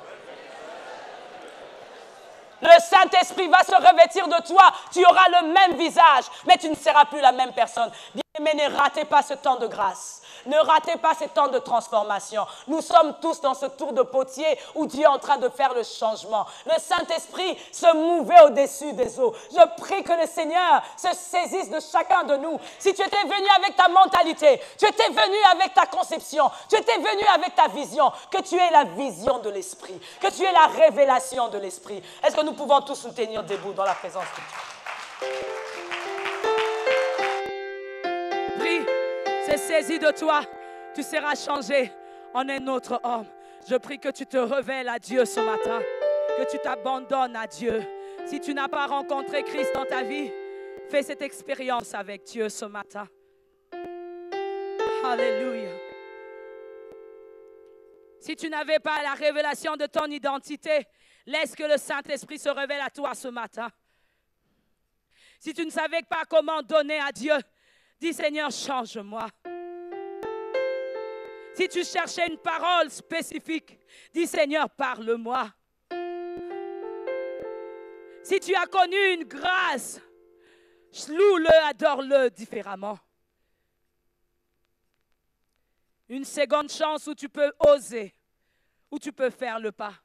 Le Saint-Esprit va se revêtir de toi. Tu auras le même visage, mais tu ne seras plus la même personne. Bien-aimés, ne ratez pas ce temps de grâce. Ne ratez pas ce temps de transformation. Nous sommes tous dans ce tour de potier où Dieu est en train de faire le changement. Le Saint-Esprit se mouvait au-dessus des eaux. Je prie que le Seigneur se saisisse de chacun de nous. Si tu étais venu avec ta mentalité, tu étais venu avec ta conception, tu étais venu avec ta vision, que tu aies la vision de l'Esprit, que tu aies la révélation de l'Esprit. Est-ce que nous pouvons tous nous tenir debout dans la présence de Dieu? Prie. C'est saisi de toi, tu seras changé en un autre homme. Je prie que tu te révèles à Dieu ce matin, que tu t'abandonnes à Dieu. Si tu n'as pas rencontré Christ dans ta vie, fais cette expérience avec Dieu ce matin. Alléluia. Si tu n'avais pas la révélation de ton identité, laisse que le Saint-Esprit se révèle à toi ce matin. Si tu ne savais pas comment donner à Dieu, dis Seigneur, change-moi. Si tu cherchais une parole spécifique, dis Seigneur, parle-moi. Si tu as connu une grâce, loue-le, adore-le différemment. Une seconde chance où tu peux oser, où tu peux faire le pas.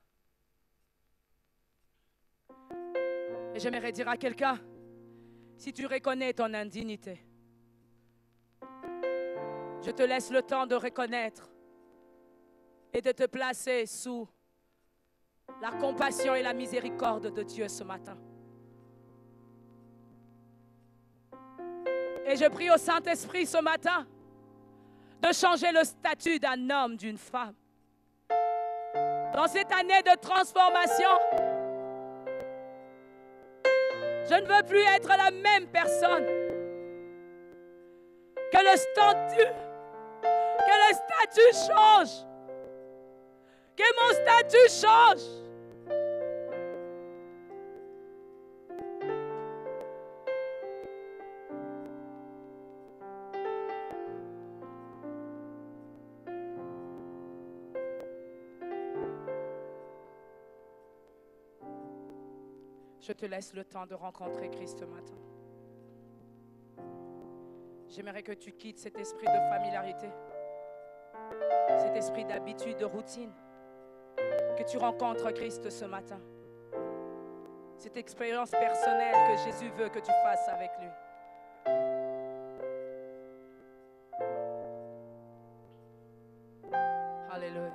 Et j'aimerais dire à quelqu'un, si tu reconnais ton indignité, je te laisse le temps de reconnaître et de te placer sous la compassion et la miséricorde de Dieu ce matin. Et je prie au Saint-Esprit ce matin de changer le statut d'un homme, d'une femme. Dans cette année de transformation, je ne veux plus être la même personne. Que le statut, que le statut change. Que mon statut change. Je te laisse le temps de rencontrer Christ ce matin. J'aimerais que tu quittes cet esprit de familiarité, cet esprit d'habitude, de routine, que tu rencontres Christ ce matin. Cette expérience personnelle que Jésus veut que tu fasses avec lui. Alléluia.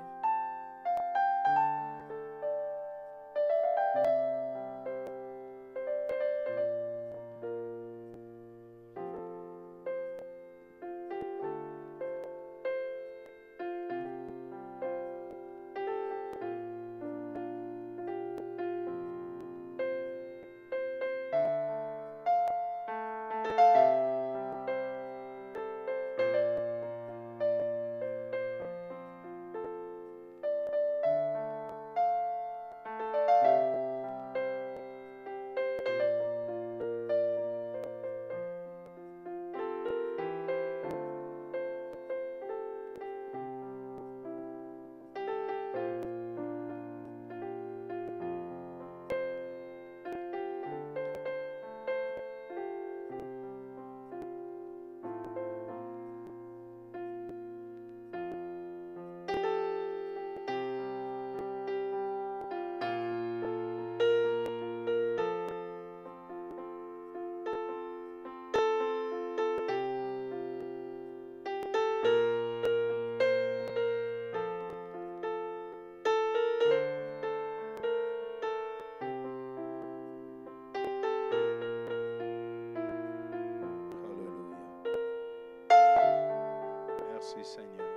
Merci Seigneur.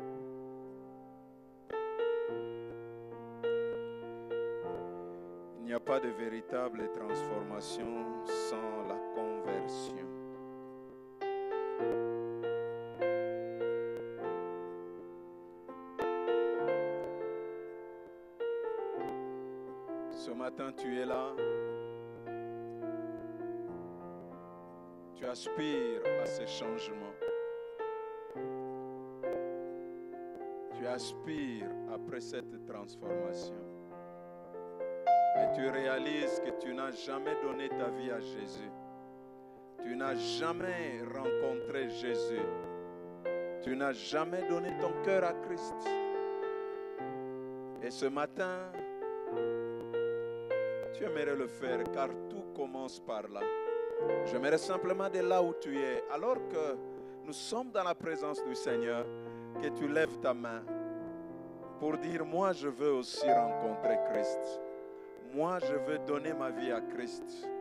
Il n'y a pas de véritable transformation sans la conversion. Ce matin, tu es là. Tu aspires à ces changements. Tu aspires après cette transformation. Mais tu réalises que tu n'as jamais donné ta vie à Jésus. Tu n'as jamais rencontré Jésus. Tu n'as jamais donné ton cœur à Christ. Et ce matin, tu aimerais le faire car tout commence par là. J'aimerais simplement de là où tu es, alors que nous sommes dans la présence du Seigneur, que tu lèves ta main pour dire, moi je veux aussi rencontrer Christ. Moi je veux donner ma vie à Christ.